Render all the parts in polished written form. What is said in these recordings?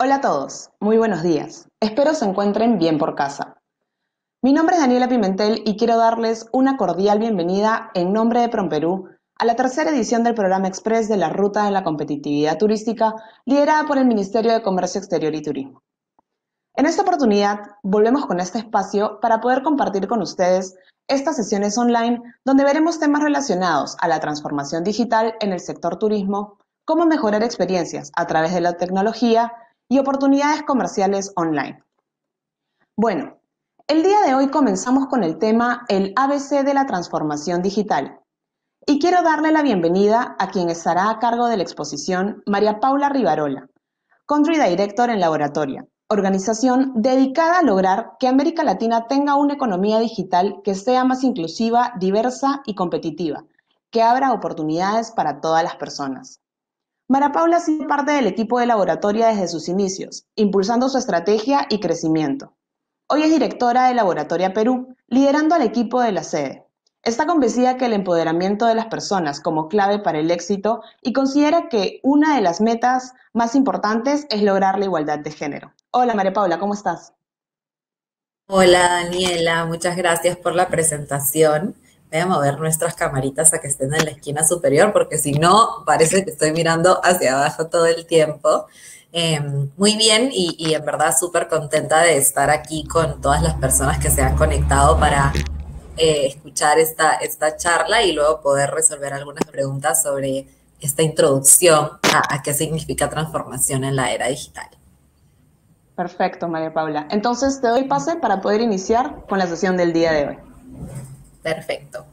Hola a todos, muy buenos días. Espero se encuentren bien por casa. Mi nombre es Daniela Pimentel y quiero darles una cordial bienvenida en nombre de PROMPERÚ a la tercera edición del programa Express de la Ruta en la Competitividad Turística, liderada por el Ministerio de Comercio Exterior y Turismo. En esta oportunidad, volvemos con este espacio para poder compartir con ustedes estas sesiones online donde veremos temas relacionados a la transformación digital en el sector turismo, cómo mejorar experiencias a través de la tecnología y oportunidades comerciales online. Bueno, el día de hoy comenzamos con el tema El ABC de la transformación digital. Y quiero darle la bienvenida a quien estará a cargo de la exposición, María Paula Rivarola, Country Director en Laboratoria, organización dedicada a lograr que América Latina tenga una economía digital que sea más inclusiva, diversa y competitiva, que abra oportunidades para todas las personas. María Paula ha sido parte del equipo de Laboratoria desde sus inicios, impulsando su estrategia y crecimiento. Hoy es directora de Laboratoria Perú, liderando al equipo de la sede. Está convencida que el empoderamiento de las personas como clave para el éxito y considera que una de las metas más importantes es lograr la igualdad de género. Hola María Paula, ¿cómo estás? Hola Daniela, muchas gracias por la presentación. Voy a mover nuestras camaritas a que estén en la esquina superior porque si no parece que estoy mirando hacia abajo todo el tiempo. Muy bien y en verdad súper contenta de estar aquí con todas las personas que se han conectado para escuchar esta charla y luego poder resolver algunas preguntas sobre esta introducción a qué significa transformación en la era digital. Perfecto, María Paula. Entonces te doy pase para poder iniciar con la sesión del día de hoy. Perfecto.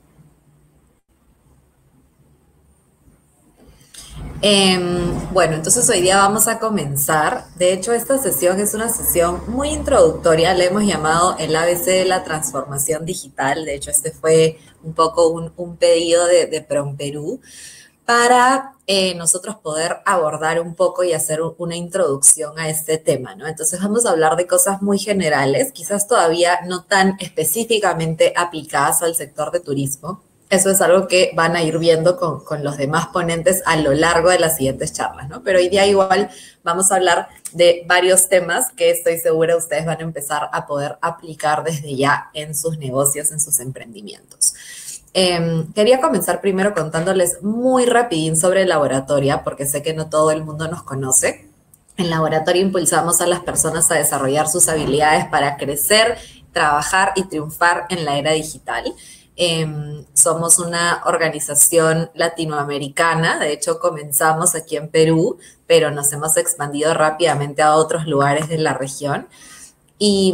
Bueno, entonces hoy día vamos a comenzar. De hecho, esta sesión es una sesión muy introductoria. Le hemos llamado el ABC de la transformación digital. De hecho, este fue un poco un pedido de PROMPERÚ para nosotros poder abordar un poco y hacer una introducción a este tema, ¿no? Entonces vamos a hablar de cosas muy generales, quizás todavía no tan específicamente aplicadas al sector de turismo. Eso es algo que van a ir viendo con los demás ponentes a lo largo de las siguientes charlas, ¿no? Pero hoy día igual vamos a hablar de varios temas que estoy segura ustedes van a empezar a poder aplicar desde ya en sus negocios, en sus emprendimientos. Quería comenzar primero contándoles muy rapidín sobre Laboratoria, porque sé que no todo el mundo nos conoce. En Laboratoria impulsamos a las personas a desarrollar sus habilidades para crecer, trabajar y triunfar en la era digital. Somos una organización latinoamericana, de hecho comenzamos aquí en Perú, pero nos hemos expandido rápidamente a otros lugares de la región. Y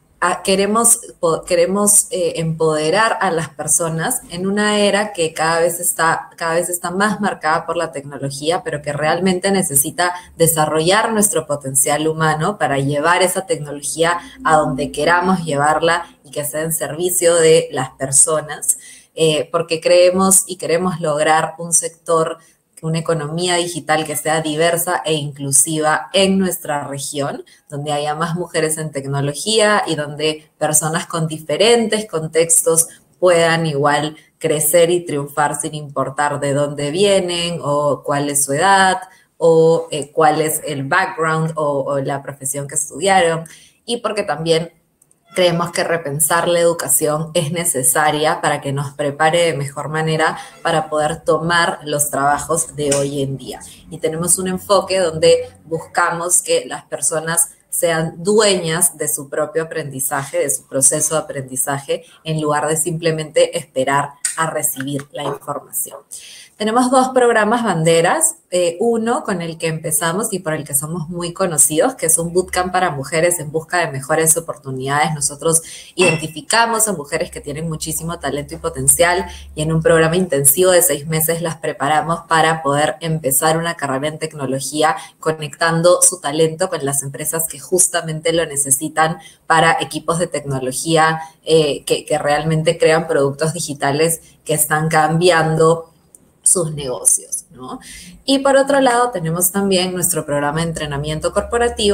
queremos empoderar a las personas en una era que cada vez está más marcada por la tecnología, pero que realmente necesita desarrollar nuestro potencial humano para llevar esa tecnología a donde queramos llevarla y que sea en servicio de las personas, porque creemos y queremos lograr un sector, una economía digital que sea diversa e inclusiva en nuestra región, donde haya más mujeres en tecnología y donde personas con diferentes contextos puedan igual crecer y triunfar sin importar de dónde vienen o cuál es su edad o cuál es el background o la profesión que estudiaron, y porque también creemos que repensar la educación es necesaria para que nos prepare de mejor manera para poder tomar los trabajos de hoy en día. Y tenemos un enfoque donde buscamos que las personas sean dueñas de su propio aprendizaje, de su proceso de aprendizaje, en lugar de simplemente esperar a recibir la información. Tenemos dos programas banderas, uno con el que empezamos y por el que somos muy conocidos, que es un bootcamp para mujeres en busca de mejores oportunidades. Nosotros identificamos a mujeres que tienen muchísimo talento y potencial y en un programa intensivo de 6 meses las preparamos para poder empezar una carrera en tecnología, conectando su talento con las empresas que justamente lo necesitan para equipos de tecnología que realmente crean productos digitales que están cambiando sus negocios, ¿no? Y por otro lado, tenemos también nuestro programa de entrenamiento corporativo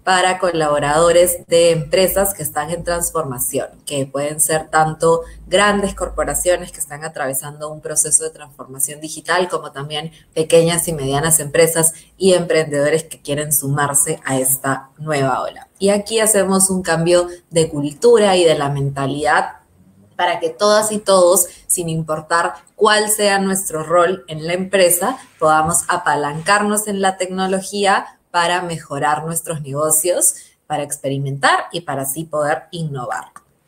para colaboradores de empresas que están en transformación, que pueden ser tanto grandes corporaciones que están atravesando un proceso de transformación digital, como también pequeñas y medianas empresas y emprendedores que quieren sumarse a esta nueva ola. Y aquí hacemos un cambio de cultura y de la mentalidad para que todas y todos, sin importar cuál sea nuestro rol en la empresa, podamos apalancarnos en la tecnología para mejorar nuestros negocios, para experimentar y para así poder innovar.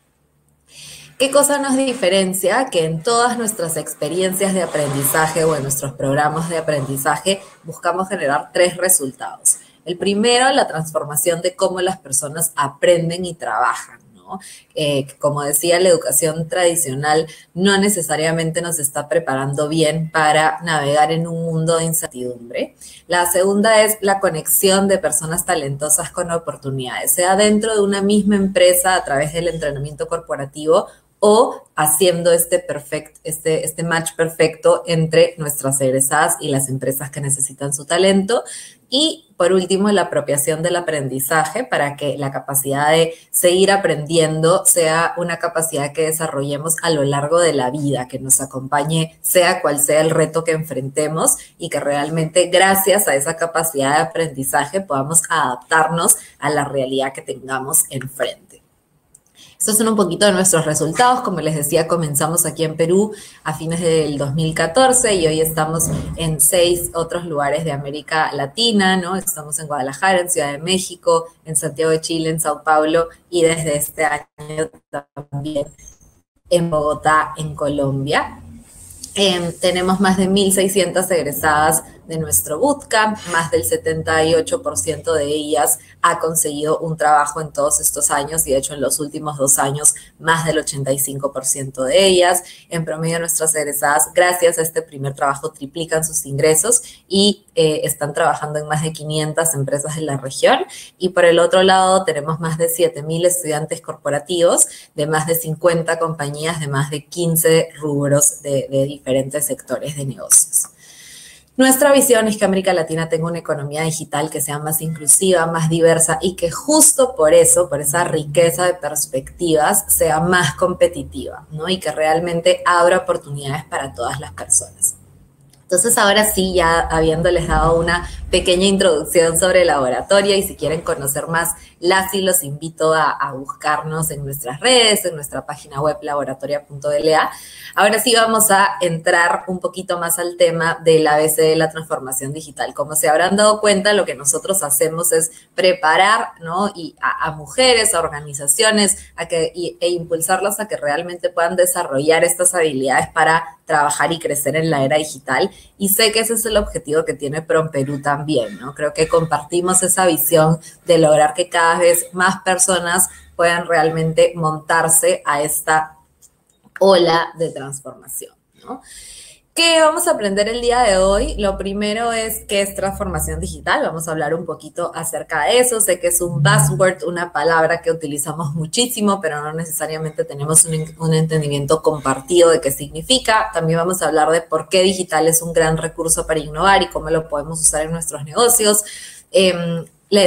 ¿Qué cosa nos diferencia? Que en todas nuestras experiencias de aprendizaje o en nuestros programas de aprendizaje buscamos generar 3 resultados. El primero, la transformación de cómo las personas aprenden y trabajan. Como decía, la educación tradicional no necesariamente nos está preparando bien para navegar en un mundo de incertidumbre. La segunda es la conexión de personas talentosas con oportunidades, sea dentro de una misma empresa a través del entrenamiento corporativo o haciendo este match perfecto entre nuestras egresadas y las empresas que necesitan su talento. Y por último, la apropiación del aprendizaje para que la capacidad de seguir aprendiendo sea una capacidad que desarrollemos a lo largo de la vida, que nos acompañe sea cual sea el reto que enfrentemos y que realmente gracias a esa capacidad de aprendizaje podamos adaptarnos a la realidad que tengamos enfrente. Estos son un poquito de nuestros resultados. Como les decía, comenzamos aquí en Perú a fines del 2014 y hoy estamos en 6 otros lugares de América Latina, ¿no? Estamos en Guadalajara, en Ciudad de México, en Santiago de Chile, en Sao Paulo y desde este año también en Bogotá, en Colombia. Tenemos más de 1.600 egresadas de nuestro bootcamp, más del 78% de ellas ha conseguido un trabajo en todos estos años y de hecho en los últimos 2 años más del 85% de ellas. En promedio nuestras egresadas, gracias a este primer trabajo, triplican sus ingresos y están trabajando en más de 500 empresas de la región. Y por el otro lado tenemos más de 7.000 estudiantes corporativos de más de 50 compañías de más de 15 rubros de diferentes sectores de negocios. Nuestra visión es que América Latina tenga una economía digital que sea más inclusiva, más diversa y que justo por eso, por esa riqueza de perspectivas, sea más competitiva, ¿no? Y que realmente abra oportunidades para todas las personas. Entonces, ahora sí, ya habiéndoles dado una pequeña introducción sobre el laboratorio y si quieren conocer más, los invito a buscarnos en nuestras redes, en nuestra página web laboratoria.la. Ahora sí vamos a entrar un poquito más al tema del ABC de la transformación digital. Como se habrán dado cuenta, lo que nosotros hacemos es preparar, ¿no? Y a mujeres, a organizaciones, e impulsarlas a que realmente puedan desarrollar estas habilidades para trabajar y crecer en la era digital. Y sé que ese es el objetivo que tiene PromPerú también, ¿no? Creo que compartimos esa visión de lograr que cada vez más personas puedan realmente montarse a esta ola de transformación, ¿no? ¿Qué vamos a aprender el día de hoy? Lo primero es qué es transformación digital. Vamos a hablar un poquito acerca de eso. Sé que es un buzzword, una palabra que utilizamos muchísimo, pero no necesariamente tenemos un entendimiento compartido de qué significa. También vamos a hablar de por qué digital es un gran recurso para innovar y cómo lo podemos usar en nuestros negocios. La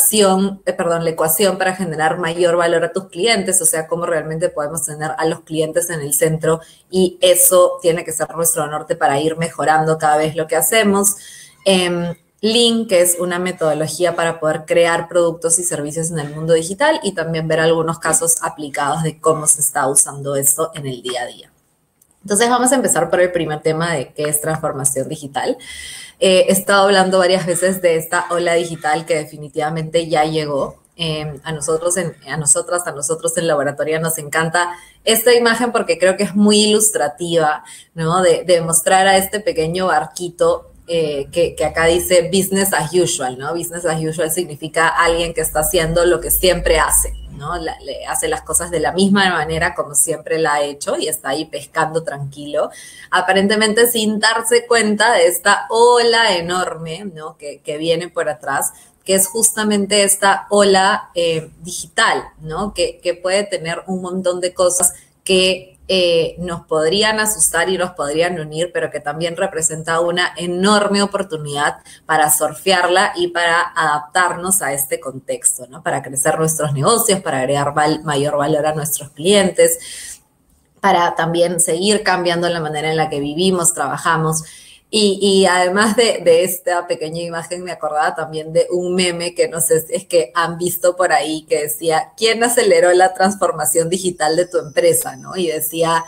ecuación para generar mayor valor a tus clientes, o sea, cómo realmente podemos tener a los clientes en el centro y eso tiene que ser nuestro norte para ir mejorando cada vez lo que hacemos. Lean, que es una metodología para poder crear productos y servicios en el mundo digital y también ver algunos casos aplicados de cómo se está usando esto en el día a día. Entonces vamos a empezar por el primer tema de qué es transformación digital. He estado hablando varias veces de esta ola digital que definitivamente ya llegó. A nosotros en Laboratoria nos encanta esta imagen porque creo que es muy ilustrativa, ¿no? De mostrar a este pequeño barquito que acá dice business as usual, ¿no? Business as usual significa alguien que está haciendo lo que siempre hace, ¿no? Le hace las cosas de la misma manera como siempre la ha hecho y está ahí pescando tranquilo, aparentemente sin darse cuenta de esta ola enorme, ¿no? que viene por atrás, que es justamente esta ola digital, ¿no? Que puede tener un montón de cosas que nos podrían asustar y nos podrían unir, pero que también representa una enorme oportunidad para surfearla y para adaptarnos a este contexto, ¿no? Para crecer nuestros negocios, para agregar mayor valor a nuestros clientes, para también seguir cambiando la manera en la que vivimos, trabajamos. Y además de esta pequeña imagen, me acordaba también de un meme que no sé si es que han visto por ahí, que decía, ¿quién aceleró la transformación digital de tu empresa? ¿No? Y decía,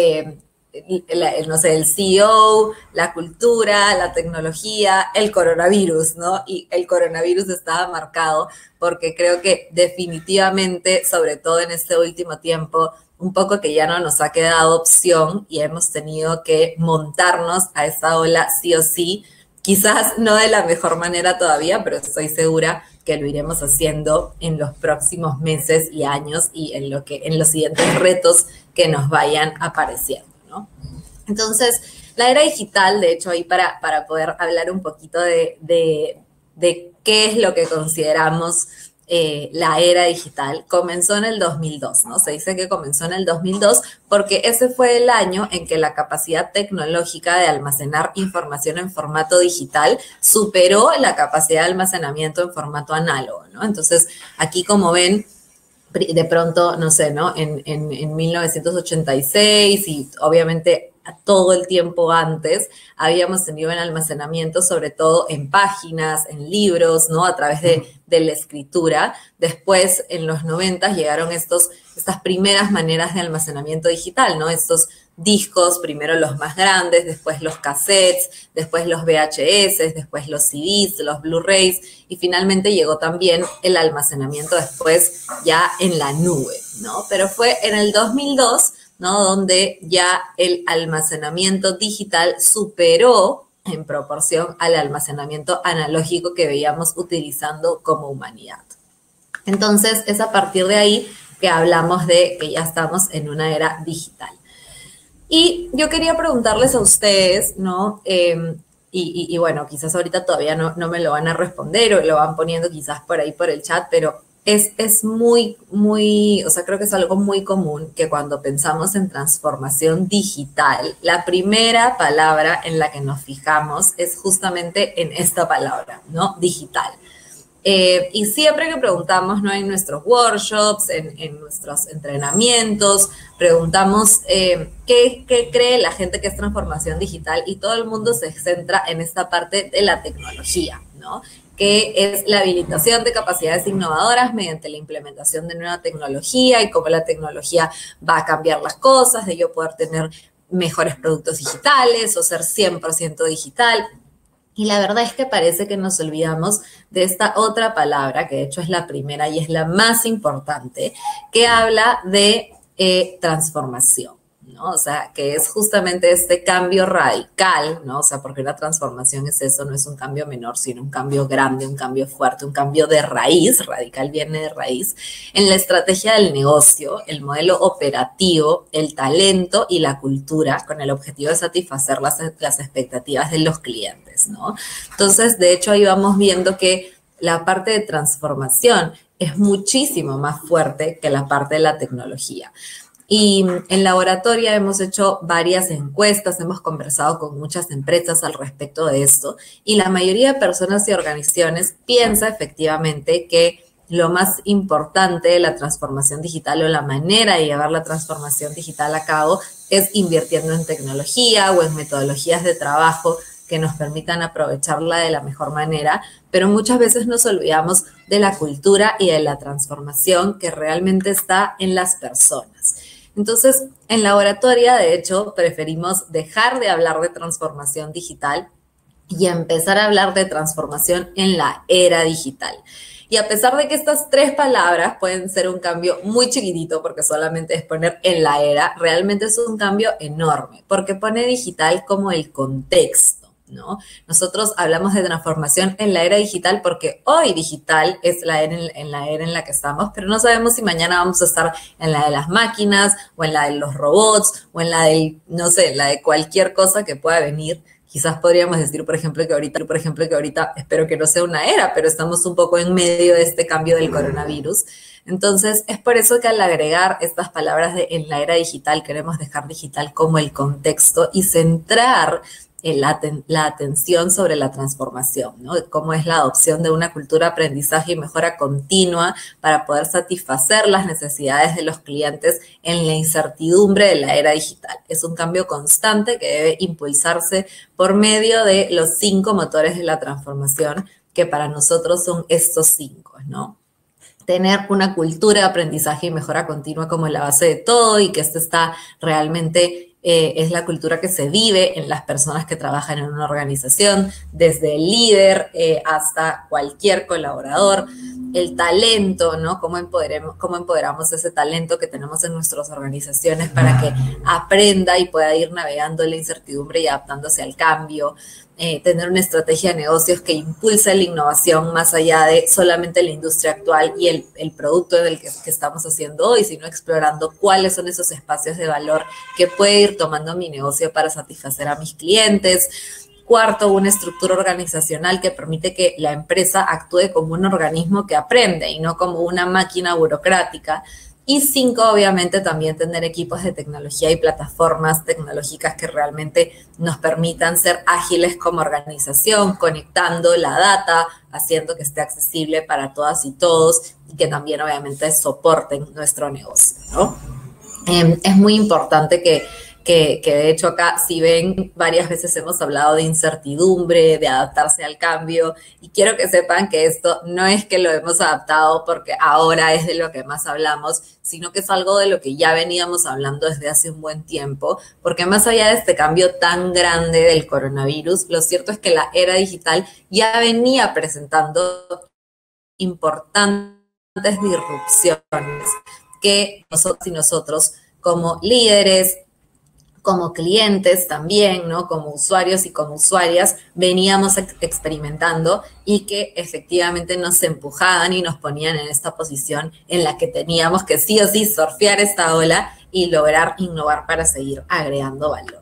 no sé, el CEO, la cultura, la tecnología, el coronavirus, ¿no? Y el coronavirus estaba marcado porque creo que definitivamente, sobre todo en este último tiempo, un poco que ya no nos ha quedado opción y hemos tenido que montarnos a esa ola sí o sí, quizás no de la mejor manera todavía, pero estoy segura que lo iremos haciendo en los próximos meses y años y en los siguientes retos que nos vayan apareciendo, ¿no? Entonces, la era digital, de hecho, ahí para poder hablar un poquito de qué es lo que consideramos la era digital, comenzó en el 2002, ¿no? Se dice que comenzó en el 2002 porque ese fue el año en que la capacidad tecnológica de almacenar información en formato digital superó la capacidad de almacenamiento en formato análogo, ¿no? Entonces, aquí como ven, de pronto, no sé, ¿no? En 1986 y obviamente todo el tiempo antes habíamos tenido en almacenamiento, sobre todo en páginas, en libros, ¿no? A través de la escritura. Después, en los 90 llegaron estas primeras maneras de almacenamiento digital, ¿no? Estos discos, primero los más grandes, después los cassettes, después los VHS, después los CDs, los Blu-rays y finalmente llegó también el almacenamiento después ya en la nube, ¿no? Pero fue en el 2002, ¿no? Donde ya el almacenamiento digital superó en proporción al almacenamiento analógico que veíamos utilizando como humanidad. Entonces, es a partir de ahí que hablamos de que ya estamos en una era digital. Y yo quería preguntarles a ustedes, ¿no? Y bueno, quizás ahorita todavía no me lo van a responder o lo van poniendo quizás por ahí por el chat, pero es muy, o sea, creo que es algo muy común que cuando pensamos en transformación digital, la primera palabra en la que nos fijamos es justamente en esta palabra, ¿no? Digital. Y siempre que preguntamos, ¿no? En nuestros workshops, en nuestros entrenamientos, preguntamos ¿qué cree la gente que es transformación digital? Y todo el mundo se centra en esta parte de la tecnología, ¿no? Que es la habilitación de capacidades innovadoras mediante la implementación de nueva tecnología y cómo la tecnología va a cambiar las cosas, de yo poder tener mejores productos digitales o ser 100% digital. Y la verdad es que parece que nos olvidamos de esta otra palabra, que de hecho es la primera y es la más importante, que habla de transformación, ¿no? O sea, que es justamente este cambio radical, ¿no? O sea, porque una transformación es eso, no es un cambio menor, sino un cambio grande, un cambio fuerte, un cambio de raíz, radical viene de raíz, en la estrategia del negocio, el modelo operativo, el talento y la cultura, con el objetivo de satisfacer las expectativas de los clientes, ¿no? Entonces, de hecho, ahí vamos viendo que la parte de transformación es muchísimo más fuerte que la parte de la tecnología. Y en Laboratoria hemos hecho varias encuestas, hemos conversado con muchas empresas al respecto de esto y la mayoría de personas y organizaciones piensa efectivamente que lo más importante de la transformación digital o la manera de llevar la transformación digital a cabo es invirtiendo en tecnología o en metodologías de trabajo que nos permitan aprovecharla de la mejor manera, pero muchas veces nos olvidamos de la cultura y de la transformación que realmente está en las personas. Entonces, en Laboratoria, de hecho, preferimos dejar de hablar de transformación digital y empezar a hablar de transformación en la era digital. Y a pesar de que estas tres palabras pueden ser un cambio muy chiquitito, porque solamente es poner en la era, realmente es un cambio enorme, porque pone digital como el contexto, ¿no? Nosotros hablamos de transformación en la era digital porque hoy digital es la era en la que estamos, pero no sabemos si mañana vamos a estar en la de las máquinas o en la de los robots o en la de, no sé, la de cualquier cosa que pueda venir Quizás podríamos decir, por ejemplo, que ahorita espero que no sea una era, pero estamos un poco en medio de este cambio del coronavirus. Entonces, es por eso que al agregar estas palabras de en la era digital, queremos dejar digital como el contexto y centrar la atención sobre la transformación, ¿no? Cómo es la adopción de una cultura de aprendizaje y mejora continua para poder satisfacer las necesidades de los clientes en la incertidumbre de la era digital. Es un cambio constante que debe impulsarse por medio de los 5 motores de la transformación, que para nosotros son estos 5, ¿no? Tener una cultura de aprendizaje y mejora continua como la base de todo, y que esto está realmente es la cultura que se vive en las personas que trabajan en una organización, desde el líder hasta cualquier colaborador. El talento, ¿no? Cómo empoderamos ese talento que tenemos en nuestras organizaciones para que aprenda y pueda ir navegando la incertidumbre y adaptándose al cambio. Tener una estrategia de negocios que impulse la innovación más allá de solamente la industria actual y el producto del que estamos haciendo hoy, sino explorando cuáles son esos espacios de valor que puede ir tomando mi negocio para satisfacer a mis clientes. Cuarto, una estructura organizacional que permite que la empresa actúe como un organismo que aprende y no como una máquina burocrática. Y 5, obviamente, también tener equipos de tecnología y plataformas tecnológicas que realmente nos permitan ser ágiles como organización, conectando la data, haciendo que esté accesible para todas y todos, y que también, obviamente, soporten nuestro negocio, ¿no? Es muy importante que de hecho acá, si ven, varias veces hemos hablado de incertidumbre, de adaptarse al cambio, y quiero que sepan que esto no es que lo hemos adaptado porque ahora es de lo que más hablamos, sino que es algo de lo que ya veníamos hablando desde hace un buen tiempo, porque más allá de este cambio tan grande del coronavirus, lo cierto es que la era digital ya venía presentando importantes disrupciones que nosotros como líderes, como clientes también, ¿no? Como usuarios y como usuarias, veníamos experimentando y que efectivamente nos empujaban y nos ponían en esta posición en la que teníamos que sí o sí surfear esta ola y lograr innovar para seguir agregando valor.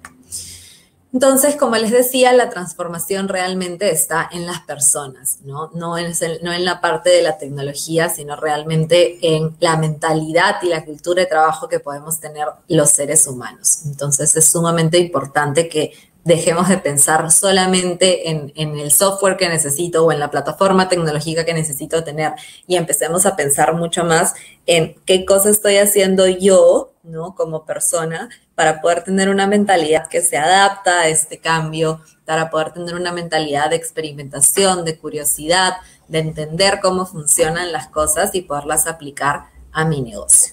Entonces, como les decía, la transformación realmente está en las personas, ¿no? No en la parte de la tecnología, sino realmente en la mentalidad y la cultura de trabajo que podemos tener los seres humanos. Entonces, es sumamente importante que dejemos de pensar solamente en el software que necesito o en la plataforma tecnológica que necesito tener y empecemos a pensar mucho más en qué cosa estoy haciendo yo, ¿no? Como persona, para poder tener una mentalidad que se adapta a este cambio, para poder tener una mentalidad de experimentación, de curiosidad, de entender cómo funcionan las cosas y poderlas aplicar a mi negocio.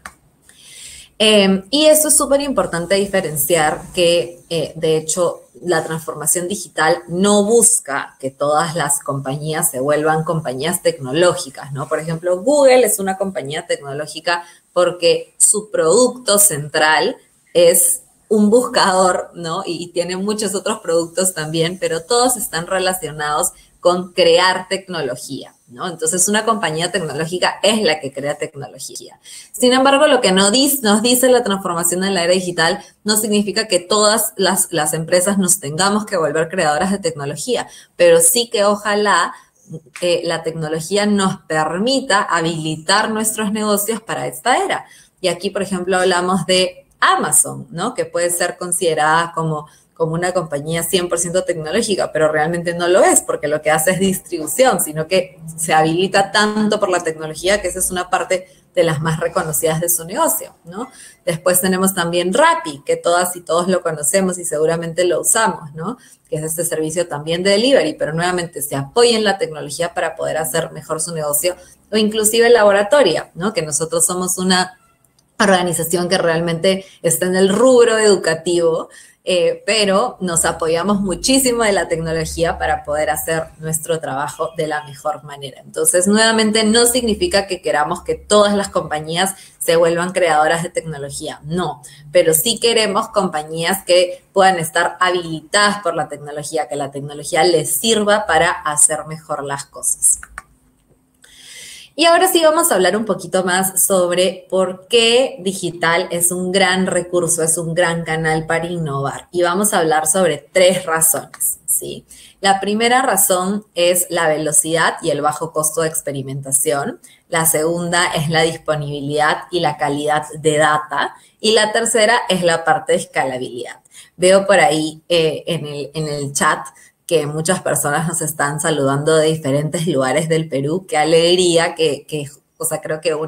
Y eso es súper importante diferenciar que, de hecho, la transformación digital no busca que todas las compañías se vuelvan compañías tecnológicas, ¿no? Por ejemplo, Google es una compañía tecnológica porque su producto central es un buscador, ¿no? Y tiene muchos otros productos también, pero todos están relacionados con crear tecnología, ¿no? Entonces, una compañía tecnológica es la que crea tecnología. Sin embargo, lo que nos dice la transformación en la era digital no significa que todas las empresas nos tengamos que volver creadoras de tecnología, pero sí que ojalá la tecnología nos permita habilitar nuestros negocios para esta era. Y aquí, por ejemplo, hablamos de Amazon, ¿no? Que puede ser considerada como una compañía 100% tecnológica, pero realmente no lo es, porque lo que hace es distribución, sino que se habilita tanto por la tecnología que esa es una parte de las más reconocidas de su negocio, ¿no? Después tenemos también Rappi, que todas y todos lo conocemos y seguramente lo usamos, ¿no? Que es este servicio también de delivery, pero nuevamente se apoya en la tecnología para poder hacer mejor su negocio, o inclusive Laboratoria, ¿no? Que nosotros somos una organización que realmente está en el rubro educativo, pero nos apoyamos muchísimo de la tecnología para poder hacer nuestro trabajo de la mejor manera. Entonces, nuevamente, no significa que queramos que todas las compañías se vuelvan creadoras de tecnología, no, pero sí queremos compañías que puedan estar habilitadas por la tecnología, que la tecnología les sirva para hacer mejor las cosas. Y ahora sí vamos a hablar un poquito más sobre por qué digital es un gran recurso, es un gran canal para innovar. Y vamos a hablar sobre 3 razones, ¿sí? La primera razón es la velocidad y el bajo costo de experimentación. La segunda es la disponibilidad y la calidad de data. Y la tercera es la parte de escalabilidad. Veo por ahí en el chat que muchas personas nos están saludando de diferentes lugares del Perú. Qué alegría, o sea, creo que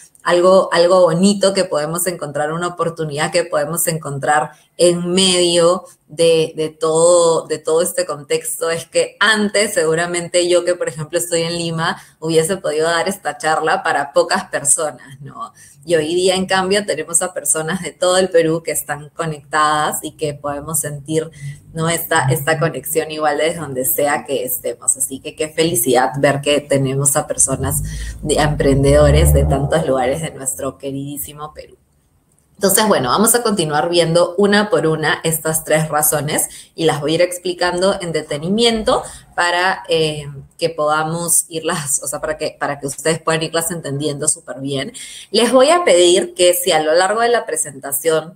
algo bonito que podemos encontrar, una oportunidad que podemos encontrar en medio de todo este contexto es que antes seguramente yo que por ejemplo estoy en Lima hubiese podido dar esta charla para pocas personas, ¿no? Y hoy día en cambio tenemos a personas de todo el Perú que están conectadas y que podemos sentir, ¿no? esta conexión igual desde donde sea que estemos. Así que qué felicidad ver que tenemos a personas, a emprendedores de tantos lugares de nuestro queridísimo Perú. Entonces, bueno, vamos a continuar viendo una por una estas 3 razones y las voy a ir explicando en detenimiento para que podamos irlas, o sea, para que ustedes puedan irlas entendiendo súper bien. Les voy a pedir que si a lo largo de la presentación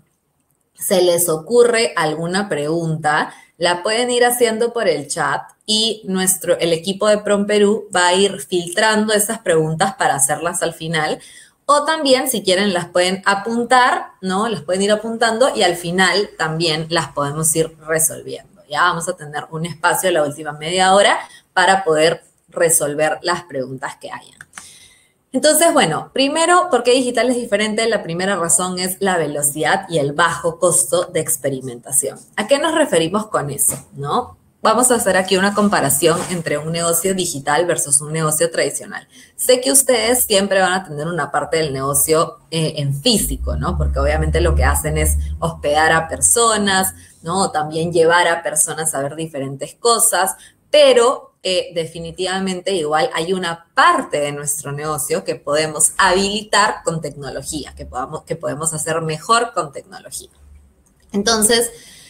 se les ocurre alguna pregunta, la pueden ir haciendo por el chat y el equipo de PromPerú va a ir filtrando esas preguntas para hacerlas al final. O también, si quieren, las pueden apuntar, ¿no? Las pueden ir apuntando y al final también las podemos ir resolviendo. Ya vamos a tener un espacio en la última media hora para poder resolver las preguntas que hayan. Entonces, bueno, primero, ¿por qué digital es diferente? La primera razón es la velocidad y el bajo costo de experimentación. ¿A qué nos referimos con eso, no? Vamos a hacer aquí una comparación entre un negocio digital versus un negocio tradicional. Sé que ustedes siempre van a tener una parte del negocio en físico, ¿no? Porque obviamente lo que hacen es hospedar a personas, ¿no? O también llevar a personas a ver diferentes cosas, pero definitivamente igual hay una parte de nuestro negocio que podemos habilitar con tecnología, que podemos hacer mejor con tecnología. Entonces,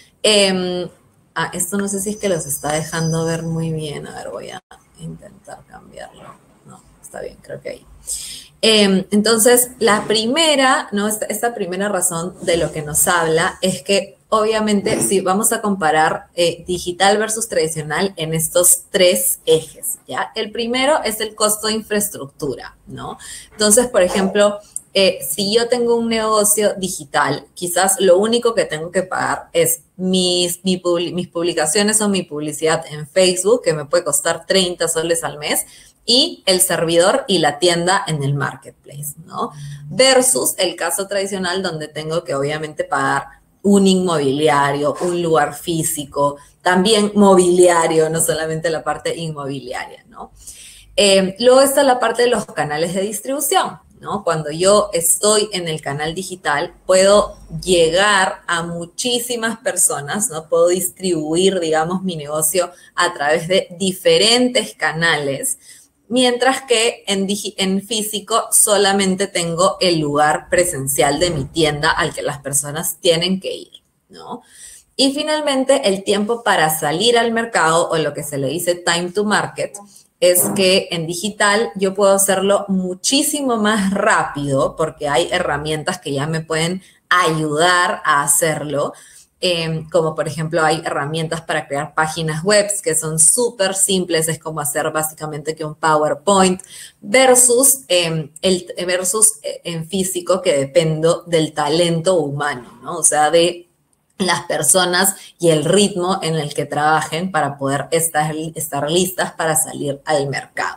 esto no sé si es que los está dejando ver muy bien. A ver, voy a intentar cambiarlo. No, está bien, creo que ahí. Entonces, la primera, ¿no? Esta primera razón de lo que nos habla es que, obviamente, si vamos a comparar digital versus tradicional en estos 3 ejes, ¿ya? El primero es el costo de infraestructura, ¿no? Entonces, por ejemplo, si yo tengo un negocio digital, quizás lo único que tengo que pagar es mis publicaciones o mi publicidad en Facebook, que me puede costar 30 soles al mes, y el servidor y la tienda en el marketplace, ¿no? Versus el caso tradicional donde tengo que obviamente pagar un inmobiliario, un lugar físico, también mobiliario, no solamente la parte inmobiliaria, ¿no? Luego está la parte de los canales de distribución, ¿no? Cuando yo estoy en el canal digital, puedo llegar a muchísimas personas, ¿no? Puedo distribuir, digamos, mi negocio a través de diferentes canales, mientras que en físico solamente tengo el lugar presencial de mi tienda al que las personas tienen que ir, ¿no? Y finalmente, el tiempo para salir al mercado, o lo que se le dice time to market, es que en digital yo puedo hacerlo muchísimo más rápido porque hay herramientas que ya me pueden ayudar a hacerlo, como por ejemplo hay herramientas para crear páginas web que son súper simples, es como hacer básicamente que un PowerPoint, versus en físico que dependo del talento humano, ¿no? O sea, de las personas y el ritmo en el que trabajen para poder estar listas para salir al mercado.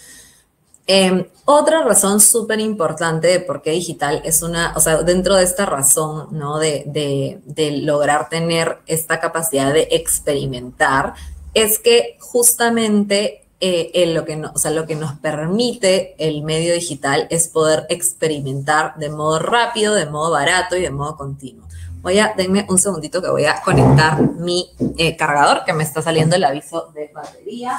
Otra razón súper importante de por qué digital es o sea, dentro de esta razón, ¿no? De lograr tener esta capacidad de experimentar, es que justamente lo que nos permite el medio digital es poder experimentar de modo rápido, de modo barato y de modo continuo. Denme un segundito que voy a conectar mi cargador, que me está saliendo el aviso de batería.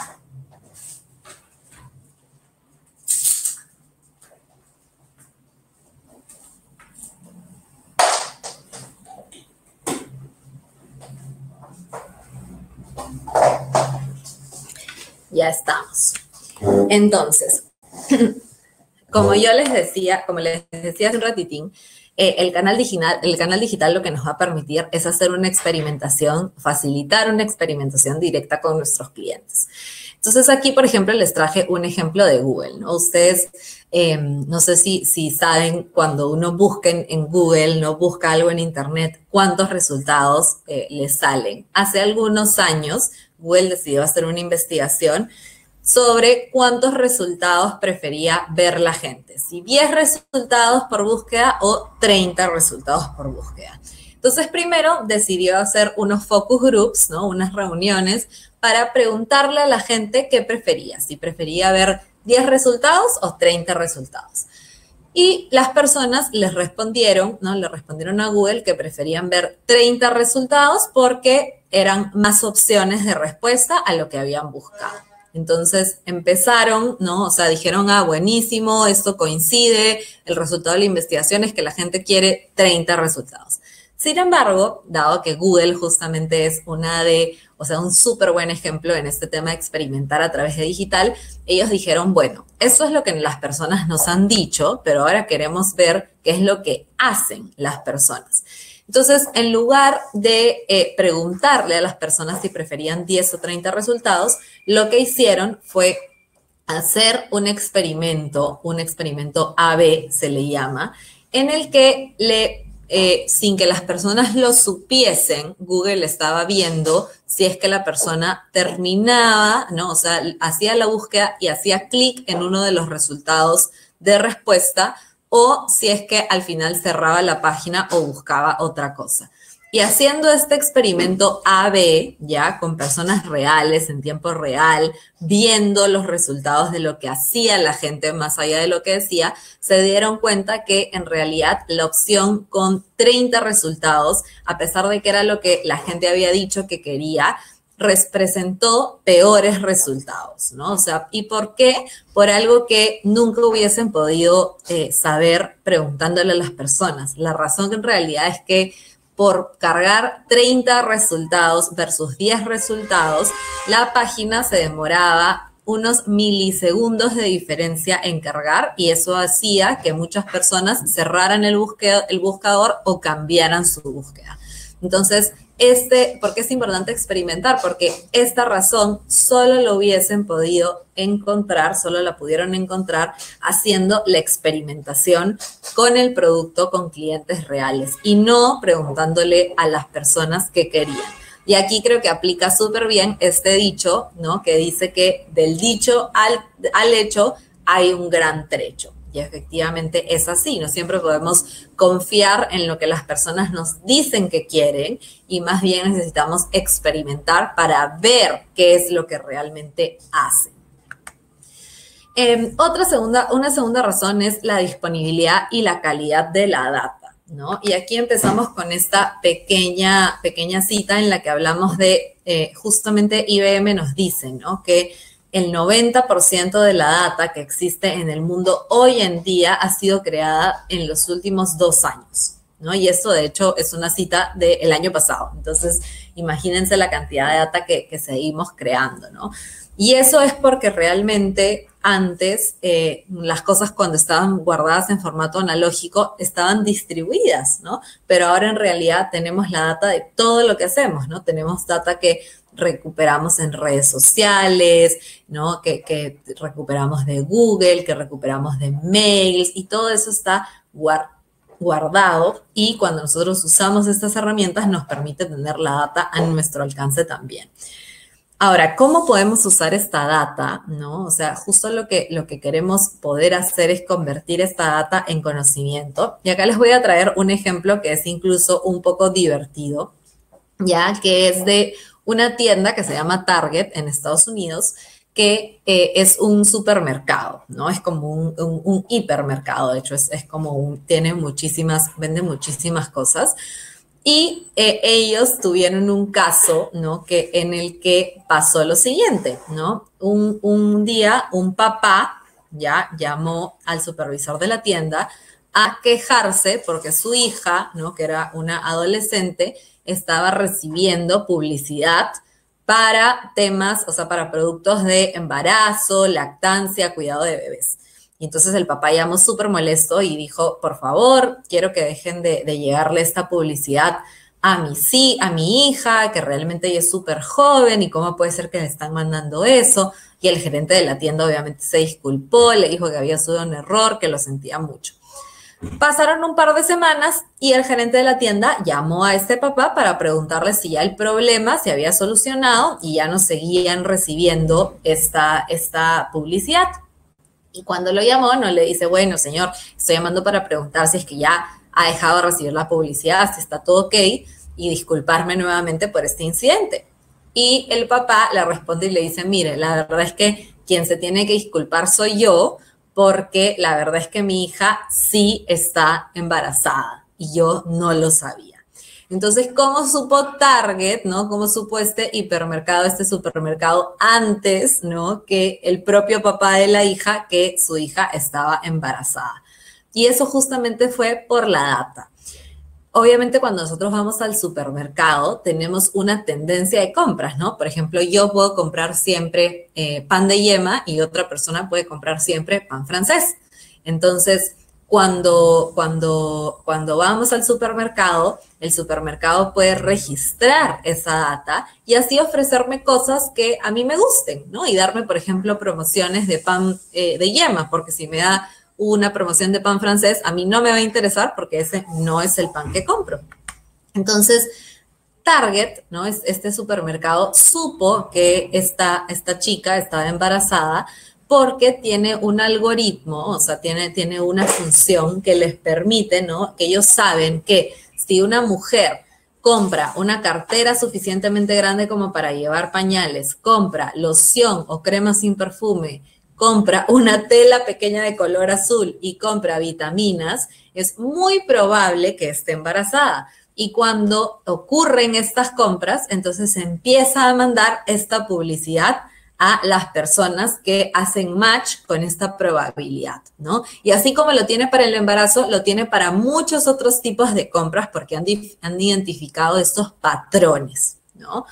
Ya estamos. Entonces, Como yo les decía, como les decía hace un ratitín, el canal digital lo que nos va a permitir es hacer una experimentación, facilitar una experimentación directa con nuestros clientes. Entonces aquí, por ejemplo, les traje un ejemplo de Google, ¿no? Ustedes, no sé si saben, cuando uno busca en Google, no busca algo en Internet, cuántos resultados les salen. Hace algunos años, Google decidió hacer una investigación sobre cuántos resultados prefería ver la gente, si 10 resultados por búsqueda o 30 resultados por búsqueda. Entonces, primero decidió hacer unos focus groups, ¿no? Unas reuniones para preguntarle a la gente qué prefería, si prefería ver 10 resultados o 30 resultados. Y las personas les respondieron, ¿no? Le respondieron a Google que preferían ver 30 resultados porque eran más opciones de respuesta a lo que habían buscado. Entonces empezaron, ¿no? O sea, dijeron, buenísimo, esto coincide, el resultado de la investigación es que la gente quiere 30 resultados. Sin embargo, dado que Google justamente es un súper buen ejemplo en este tema de experimentar a través de digital, ellos dijeron, bueno, eso es lo que las personas nos han dicho, pero ahora queremos ver qué es lo que hacen las personas. Entonces, en lugar de preguntarle a las personas si preferían 10 o 30 resultados, lo que hicieron fue hacer un experimento A/B se le llama, en el que sin que las personas lo supiesen, Google estaba viendo si es que la persona terminaba, ¿no? O sea, hacía la búsqueda y hacía clic en uno de los resultados de respuesta, o si es que al final cerraba la página o buscaba otra cosa. Y haciendo este experimento A/B, ya con personas reales, en tiempo real, viendo los resultados de lo que hacía la gente más allá de lo que decía, se dieron cuenta que en realidad la opción con 30 resultados, a pesar de que era lo que la gente había dicho que quería, presentó peores resultados, ¿no? O sea, ¿y por qué? Por algo que nunca hubiesen podido saber preguntándole a las personas. La razón en realidad es que por cargar 30 resultados versus 10 resultados, la página se demoraba unos milisegundos de diferencia en cargar y eso hacía que muchas personas cerraran el buscador o cambiaran su búsqueda. Entonces, ¿por qué es importante experimentar? Porque esta razón solo lo hubiesen podido encontrar, solo la pudieron encontrar haciendo la experimentación con el producto con clientes reales y no preguntándole a las personas qué querían. Y aquí creo que aplica súper bien este dicho, ¿no? Que dice que del dicho al hecho hay un gran trecho. Y efectivamente es así, no siempre podemos confiar en lo que las personas nos dicen que quieren y más bien necesitamos experimentar para ver qué es lo que realmente hacen. Una segunda razón es la disponibilidad y la calidad de la data, ¿no? Y aquí empezamos con esta pequeña cita en la que hablamos de, justamente IBM nos dice, ¿no? Que el 90% de la data que existe en el mundo hoy en día ha sido creada en los últimos 2 años, ¿no? Y eso, de hecho, es una cita del año pasado. Entonces, imagínense la cantidad de data que seguimos creando, ¿no? Y eso es porque realmente antes las cosas cuando estaban guardadas en formato analógico estaban distribuidas, ¿no? Pero ahora en realidad tenemos la data de todo lo que hacemos, ¿no? Tenemos data que recuperamos en redes sociales, ¿no? Que recuperamos de Google, que recuperamos de mails y todo eso está guardado y cuando nosotros usamos estas herramientas nos permite tener la data a nuestro alcance también. Ahora, ¿cómo podemos usar esta data? ¿No? O sea, justo lo que queremos poder hacer es convertir esta data en conocimiento. Y acá les voy a traer un ejemplo que es incluso un poco divertido, ya que es de una tienda que se llama Target en Estados Unidos, que es un supermercado, ¿no? Es como un hipermercado, de hecho, es como vende muchísimas cosas. Y ellos tuvieron un caso, ¿no? En el que pasó lo siguiente, ¿no? Un día un papá ya llamó al supervisor de la tienda a quejarse porque su hija, ¿no? Que era una adolescente, estaba recibiendo publicidad para temas, o sea, para productos de embarazo, lactancia, cuidado de bebés. Y entonces el papá llamó súper molesto y dijo, por favor, quiero que dejen de llegarle esta publicidad a mi hija, que realmente ella es súper joven y cómo puede ser que le están mandando eso. Y el gerente de la tienda obviamente se disculpó, le dijo que había sido un error, que lo sentía mucho. Pasaron un par de semanas y el gerente de la tienda llamó a este papá para preguntarle si ya el problema se había solucionado y ya no seguían recibiendo esta publicidad. Y cuando lo llamó, no le dice, bueno, señor, estoy llamando para preguntar si es que ya ha dejado de recibir la publicidad, si está todo ok, y disculparme nuevamente por este incidente. Y el papá le responde y le dice, mire, la verdad es que quien se tiene que disculpar soy yo, porque la verdad es que mi hija sí está embarazada y yo no lo sabía. Entonces, ¿cómo supo Target, no? ¿Cómo supo este supermercado antes, no? Que el propio papá de la hija, que su hija estaba embarazada. Y eso justamente fue por la data. Obviamente cuando nosotros vamos al supermercado tenemos una tendencia de compras, ¿no? Por ejemplo, yo puedo comprar siempre pan de yema y otra persona puede comprar siempre pan francés. Entonces, cuando vamos al supermercado, el supermercado puede registrar esa data y así ofrecerme cosas que a mí me gusten, ¿no? Y darme, por ejemplo, promociones de pan de yema, porque si me da una promoción de pan francés, a mí no me va a interesar porque ese no es el pan que compro. Entonces, Target, ¿no? Este supermercado supo que esta chica estaba embarazada porque tiene un algoritmo, o sea, tiene una función que les permite, ¿no? Que ellos saben que si una mujer compra una cartera suficientemente grande como para llevar pañales, compra loción o crema sin perfume, compra una tela pequeña de color azul y compra vitaminas, es muy probable que esté embarazada. Y cuando ocurren estas compras, entonces se empieza a mandar esta publicidad a las personas que hacen match con esta probabilidad, ¿no? Y así como lo tiene para el embarazo, lo tiene para muchos otros tipos de compras porque han identificado estos patrones, ¿no?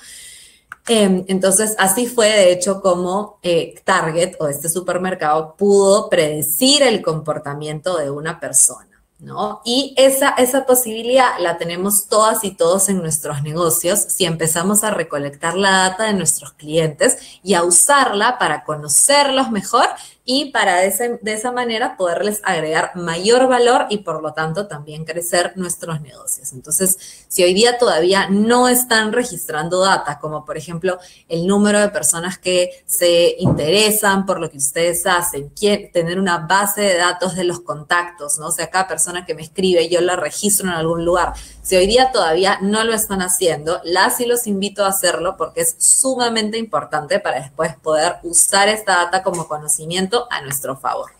Entonces, así fue, de hecho, como Target o este supermercado pudo predecir el comportamiento de una persona, ¿no? Y esa posibilidad la tenemos todas y todos en nuestros negocios si empezamos a recolectar la data de nuestros clientes y a usarla para conocerlos mejor y para de esa manera poderles agregar mayor valor y por lo tanto también crecer nuestros negocios. Entonces, si hoy día todavía no están registrando data, como por ejemplo el número de personas que se interesan por lo que ustedes hacen, tener una base de datos de los contactos, ¿no? O sea, cada persona que me escribe yo la registro en algún lugar. Si hoy día todavía no lo están haciendo, las y los invito a hacerlo porque es sumamente importante para después poder usar esta data como conocimiento a nuestro favor.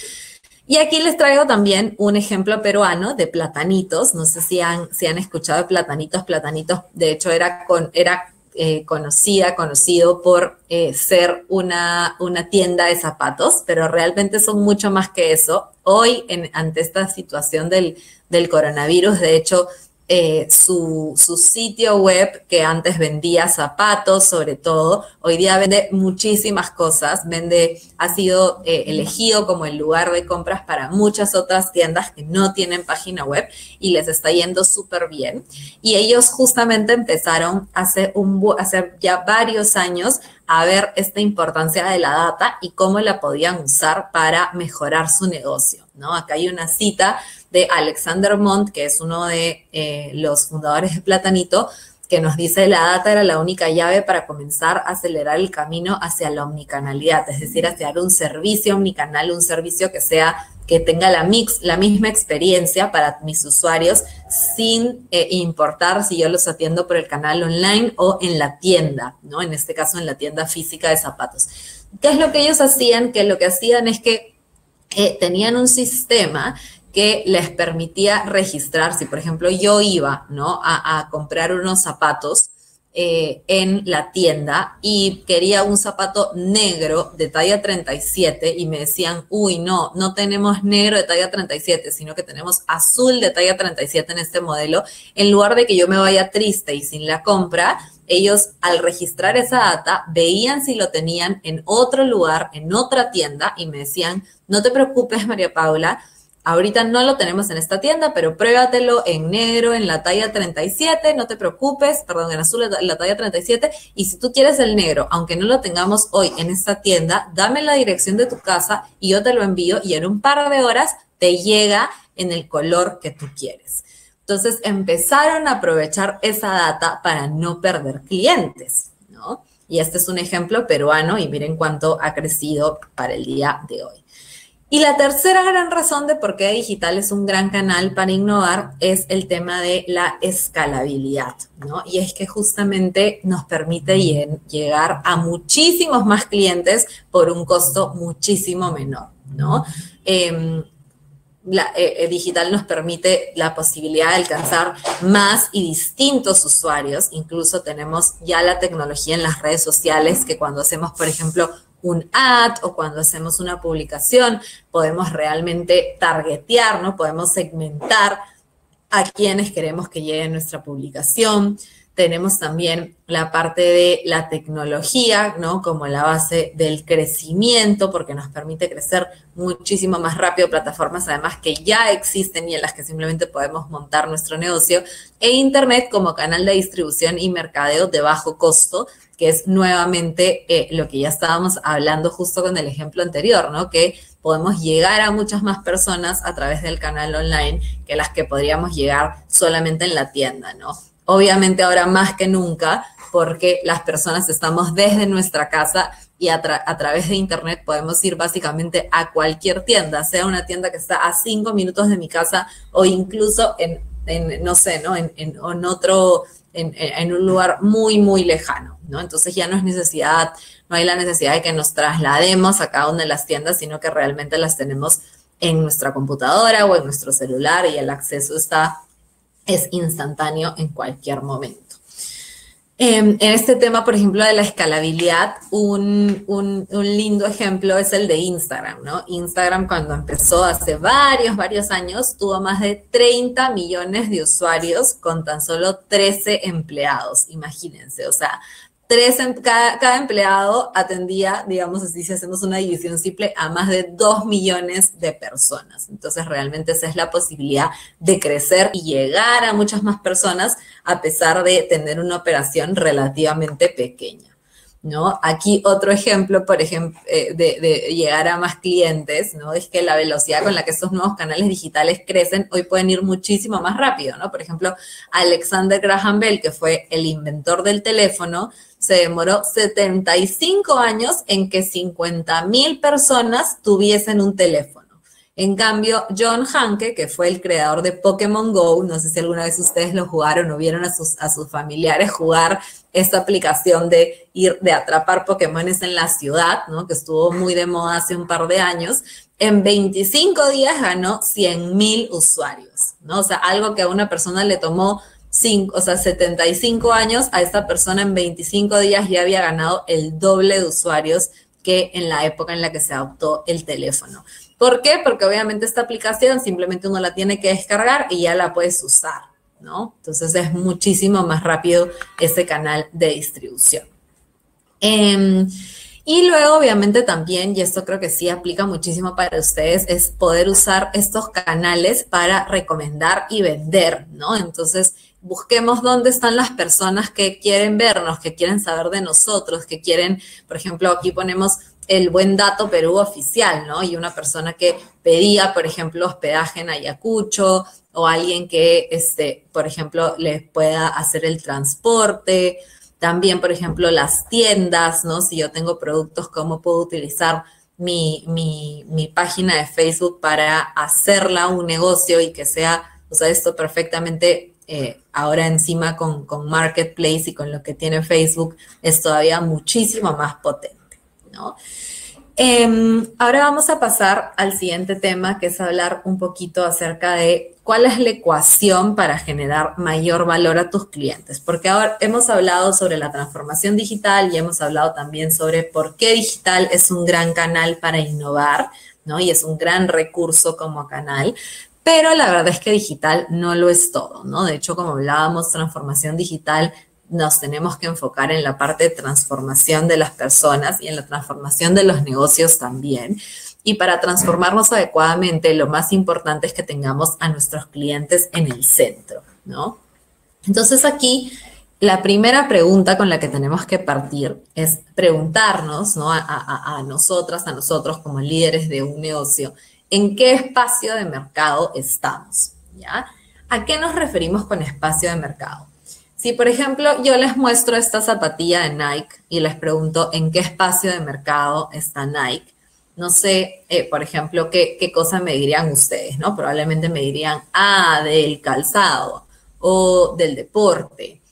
Y aquí les traigo también un ejemplo peruano de platanitos. No sé si han escuchado de platanitos. Platanitos, de hecho, era conocido por ser una tienda de zapatos, pero realmente son mucho más que eso. Hoy, ante esta situación del coronavirus, de hecho, su sitio web, que antes vendía zapatos, sobre todo, hoy día vende muchísimas cosas. Ha sido elegido como el lugar de compras para muchas otras tiendas que no tienen página web y les está yendo súper bien. Y ellos justamente empezaron hace ya varios años a ver esta importancia de la data y cómo la podían usar para mejorar su negocio, ¿no? Acá hay una cita de Alexander Montt, que es uno de los fundadores de Platanito, que nos dice: la data era la única llave para comenzar a acelerar el camino hacia la omnicanalidad, es decir, hacia un servicio omnicanal, un servicio que tenga la misma experiencia para mis usuarios sin importar si yo los atiendo por el canal online o en la tienda, ¿no? En este caso, en la tienda física de zapatos. ¿Qué es lo que ellos hacían? Que lo que hacían es que tenían un sistema que les permitía registrar. Si, por ejemplo, yo iba, ¿no?, a comprar unos zapatos en la tienda y quería un zapato negro de talla 37 y me decían, uy, no, no tenemos negro de talla 37, sino que tenemos azul de talla 37 en este modelo. En lugar de que yo me vaya triste y sin la compra, ellos al registrar esa data veían si lo tenían en otro lugar, en otra tienda y me decían, no te preocupes, María Paula, ahorita no lo tenemos en esta tienda, pero pruébatelo en negro, en la talla 37, no te preocupes, perdón, en azul, en la talla 37, y si tú quieres el negro, aunque no lo tengamos hoy en esta tienda, dame la dirección de tu casa y yo te lo envío y en un par de horas te llega en el color que tú quieres. Entonces empezaron a aprovechar esa data para no perder clientes, ¿no? Y este es un ejemplo peruano y miren cuánto ha crecido para el día de hoy. Y la tercera gran razón de por qué digital es un gran canal para innovar es el tema de la escalabilidad, ¿no? Y es que justamente nos permite llegar a muchísimos más clientes por un costo muchísimo menor, ¿no? Digital nos permite la posibilidad de alcanzar más y distintos usuarios. Incluso tenemos ya la tecnología en las redes sociales que cuando hacemos, por ejemplo, un ad o cuando hacemos una publicación, podemos realmente targetear, ¿no? Podemos segmentar a quienes queremos que llegue nuestra publicación. Tenemos también la parte de la tecnología, ¿no? Como la base del crecimiento, porque nos permite crecer muchísimo más rápido, plataformas además que ya existen y en las que simplemente podemos montar nuestro negocio, e Internet como canal de distribución y mercadeo de bajo costo, que es nuevamente lo que ya estábamos hablando justo con el ejemplo anterior, ¿no? Que podemos llegar a muchas más personas a través del canal online que las que podríamos llegar solamente en la tienda, ¿no? Obviamente ahora más que nunca, porque las personas estamos desde nuestra casa y a través de Internet podemos ir básicamente a cualquier tienda, sea una tienda que está a 5 minutos de mi casa o incluso no sé, ¿no? En otro, en un lugar muy, muy lejano, ¿no? Entonces ya no hay la necesidad de que nos traslademos a cada una de las tiendas, sino que realmente las tenemos en nuestra computadora o en nuestro celular y el acceso es instantáneo en cualquier momento. En este tema, por ejemplo, de la escalabilidad, un lindo ejemplo es el de Instagram, ¿no? Instagram, cuando empezó hace varios años, tuvo más de 30 millones de usuarios con tan solo 13 empleados, imagínense, o sea, cada empleado atendía, digamos así, si hacemos una división simple, a más de 2 millones de personas. Entonces, realmente esa es la posibilidad de crecer y llegar a muchas más personas a pesar de tener una operación relativamente pequeña, ¿no? Aquí otro ejemplo, por ejemplo, de llegar a más clientes, ¿no? Es que la velocidad con la que estos nuevos canales digitales crecen, hoy pueden ir muchísimo más rápido, ¿no? Por ejemplo, Alexander Graham Bell, que fue el inventor del teléfono, se demoró 75 años en que 50,000 personas tuviesen un teléfono. En cambio, John Hanke, que fue el creador de Pokémon Go, no sé si alguna vez ustedes lo jugaron o vieron a sus familiares jugar esta aplicación de atrapar Pokémones en la ciudad, ¿no? Que estuvo muy de moda hace un par de años, en 25 días ganó 100,000 usuarios, ¿no? O sea, algo que a una persona le tomó 75 años, a esta persona en 25 días ya había ganado el doble de usuarios que en la época en la que se adoptó el teléfono. ¿Por qué? Porque obviamente esta aplicación simplemente uno la tiene que descargar y ya la puedes usar, ¿no? Entonces es muchísimo más rápido ese canal de distribución. Y luego, obviamente, también, y esto creo que sí aplica muchísimo para ustedes, es poder usar estos canales para recomendar y vender, ¿no? Entonces, busquemos dónde están las personas que quieren vernos, que quieren saber de nosotros, que quieren, por ejemplo, aquí ponemos el Buen Dato Perú oficial, ¿no? Y una persona que pedía, por ejemplo, hospedaje en Ayacucho, o alguien que, por ejemplo, les pueda hacer el transporte. También, por ejemplo, las tiendas, ¿no? Si yo tengo productos, ¿cómo puedo utilizar mi página de Facebook para hacerla un negocio y que sea, o sea, esto perfectamente ahora encima con Marketplace y con lo que tiene Facebook es todavía muchísimo más potente, ¿no? Ahora vamos a pasar al siguiente tema, que es hablar un poquito acerca de cuál es la ecuación para generar mayor valor a tus clientes. Porque ahora hemos hablado sobre la transformación digital y hemos hablado también sobre por qué digital es un gran canal para innovar, ¿no? Y es un gran recurso como canal. Pero la verdad es que digital no lo es todo, ¿no? De hecho, como hablábamos, transformación digital, nos tenemos que enfocar en la parte de transformación de las personas y en la transformación de los negocios también. Y para transformarnos adecuadamente, lo más importante es que tengamos a nuestros clientes en el centro, ¿no? Entonces aquí, la primera pregunta con la que tenemos que partir es preguntarnos, ¿no? A nosotras, a nosotros como líderes de un negocio, ¿en qué espacio de mercado estamos? ¿Ya? ¿A qué nos referimos con espacio de mercado? Si, por ejemplo, yo les muestro esta zapatilla de Nike y les pregunto en qué espacio de mercado está Nike, no sé, por ejemplo, qué cosa me dirían ustedes, ¿no? Probablemente me dirían, del calzado o del deporte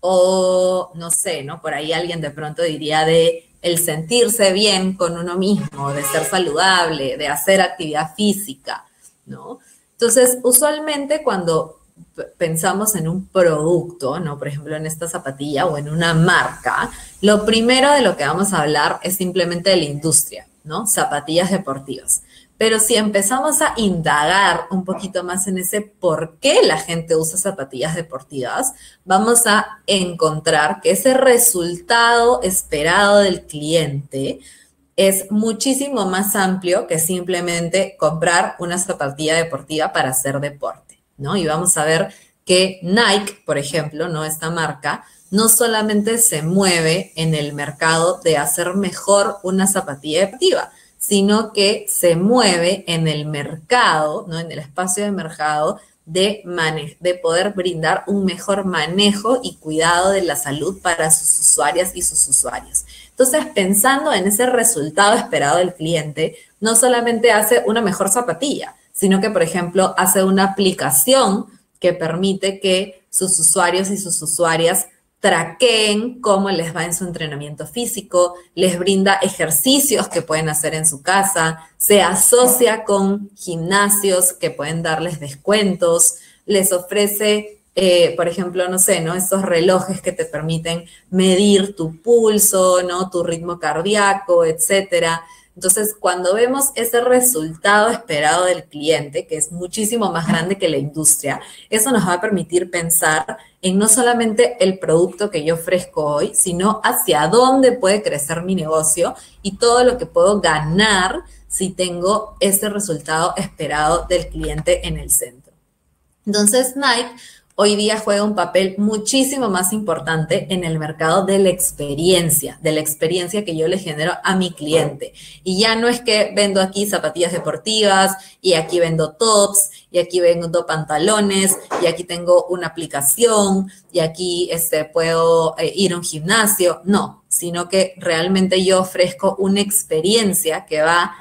o, no sé, ¿no? Por ahí alguien de pronto diría de el sentirse bien con uno mismo, de ser saludable, de hacer actividad física, ¿no? Entonces, usualmente cuando pensamos en un producto, ¿no? Por ejemplo, en esta zapatilla o en una marca, lo primero de lo que vamos a hablar es simplemente de la industria, ¿no? Zapatillas deportivas. Pero si empezamos a indagar un poquito más en ese por qué la gente usa zapatillas deportivas, vamos a encontrar que ese resultado esperado del cliente es muchísimo más amplio que simplemente comprar una zapatilla deportiva para hacer deporte, ¿no? Y vamos a ver que Nike, por ejemplo, ¿no? Esta marca, no solamente se mueve en el mercado de hacer mejor una zapatilla deportiva, sino que se mueve en el mercado, ¿no? En el espacio de mercado de poder brindar un mejor manejo y cuidado de la salud para sus usuarias y sus usuarios. Entonces, pensando en ese resultado esperado del cliente, no solamente hace una mejor zapatilla, sino que, por ejemplo, hace una aplicación que permite que sus usuarios y sus usuarias traqueen cómo les va en su entrenamiento físico, les brinda ejercicios que pueden hacer en su casa, se asocia con gimnasios que pueden darles descuentos, les ofrece, por ejemplo, no sé, ¿no? Estos relojes que te permiten medir tu pulso, ¿no? Tu ritmo cardíaco, etcétera. Entonces, cuando vemos ese resultado esperado del cliente, que es muchísimo más grande que la industria, eso nos va a permitir pensar en no solamente el producto que yo ofrezco hoy, sino hacia dónde puede crecer mi negocio y todo lo que puedo ganar si tengo ese resultado esperado del cliente en el centro. Entonces, Nike hoy día juega un papel muchísimo más importante en el mercado de la experiencia que yo le genero a mi cliente. Y ya no es que vendo aquí zapatillas deportivas y aquí vendo tops y aquí vendo pantalones y aquí tengo una aplicación y aquí puedo ir a un gimnasio. No, sino que realmente yo ofrezco una experiencia que va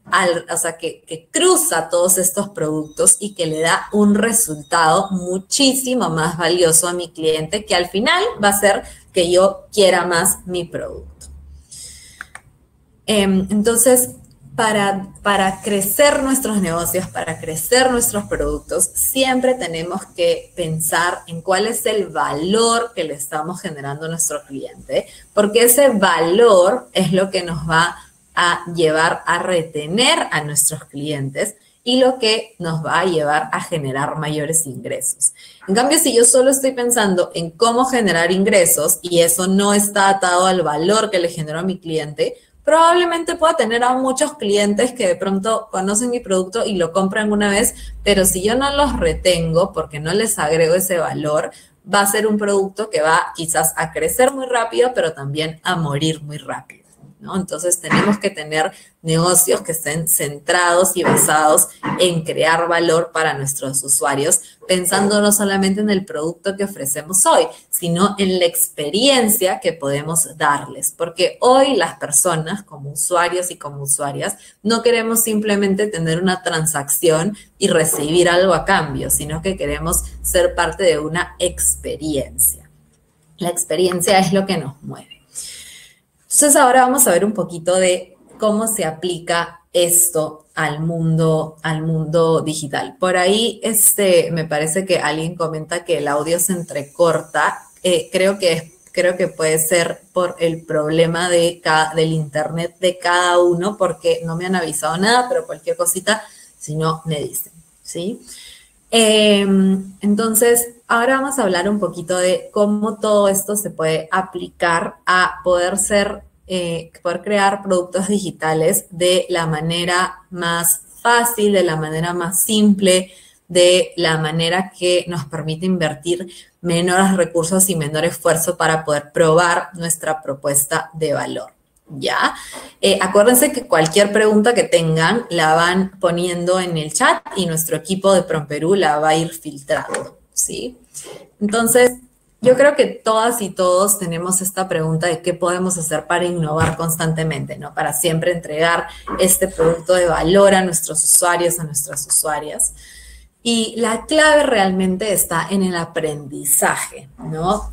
que cruza todos estos productos y que le da un resultado muchísimo más valioso a mi cliente, que al final va a ser que yo quiera más mi producto. Entonces, para crecer nuestros negocios, para crecer nuestros productos, siempre tenemos que pensar en cuál es el valor que le estamos generando a nuestro cliente, porque ese valor es lo que nos va a llevar a retener a nuestros clientes y lo que nos va a llevar a generar mayores ingresos. En cambio, si yo solo estoy pensando en cómo generar ingresos y eso no está atado al valor que le genero a mi cliente, probablemente pueda tener a muchos clientes que de pronto conocen mi producto y lo compran una vez, pero si yo no los retengo porque no les agrego ese valor, va a ser un producto que va quizás a crecer muy rápido, pero también a morir muy rápido, ¿no? Entonces tenemos que tener negocios que estén centrados y basados en crear valor para nuestros usuarios, pensando no solamente en el producto que ofrecemos hoy, sino en la experiencia que podemos darles. Porque hoy las personas, como usuarios y como usuarias, no queremos simplemente tener una transacción y recibir algo a cambio, sino que queremos ser parte de una experiencia. La experiencia es lo que nos mueve. Entonces ahora vamos a ver un poquito de cómo se aplica esto al mundo digital. Por ahí me parece que alguien comenta que el audio se entrecorta. Creo que puede ser por el problema del internet de cada uno, porque no me han avisado nada, pero cualquier cosita, si no, me dicen, ¿sí? Entonces, ahora vamos a hablar un poquito de cómo todo esto se puede aplicar a poder crear productos digitales de la manera más fácil, de la manera más simple, de la manera que nos permite invertir menores recursos y menor esfuerzo para poder probar nuestra propuesta de valor, ¿ya? Acuérdense que cualquier pregunta que tengan la van poniendo en el chat y nuestro equipo de PromPerú la va a ir filtrando, ¿sí? Entonces, yo creo que todas y todos tenemos esta pregunta de qué podemos hacer para innovar constantemente, ¿no? Para siempre entregar este producto de valor a nuestros usuarios, a nuestras usuarias. Y la clave realmente está en el aprendizaje, ¿no?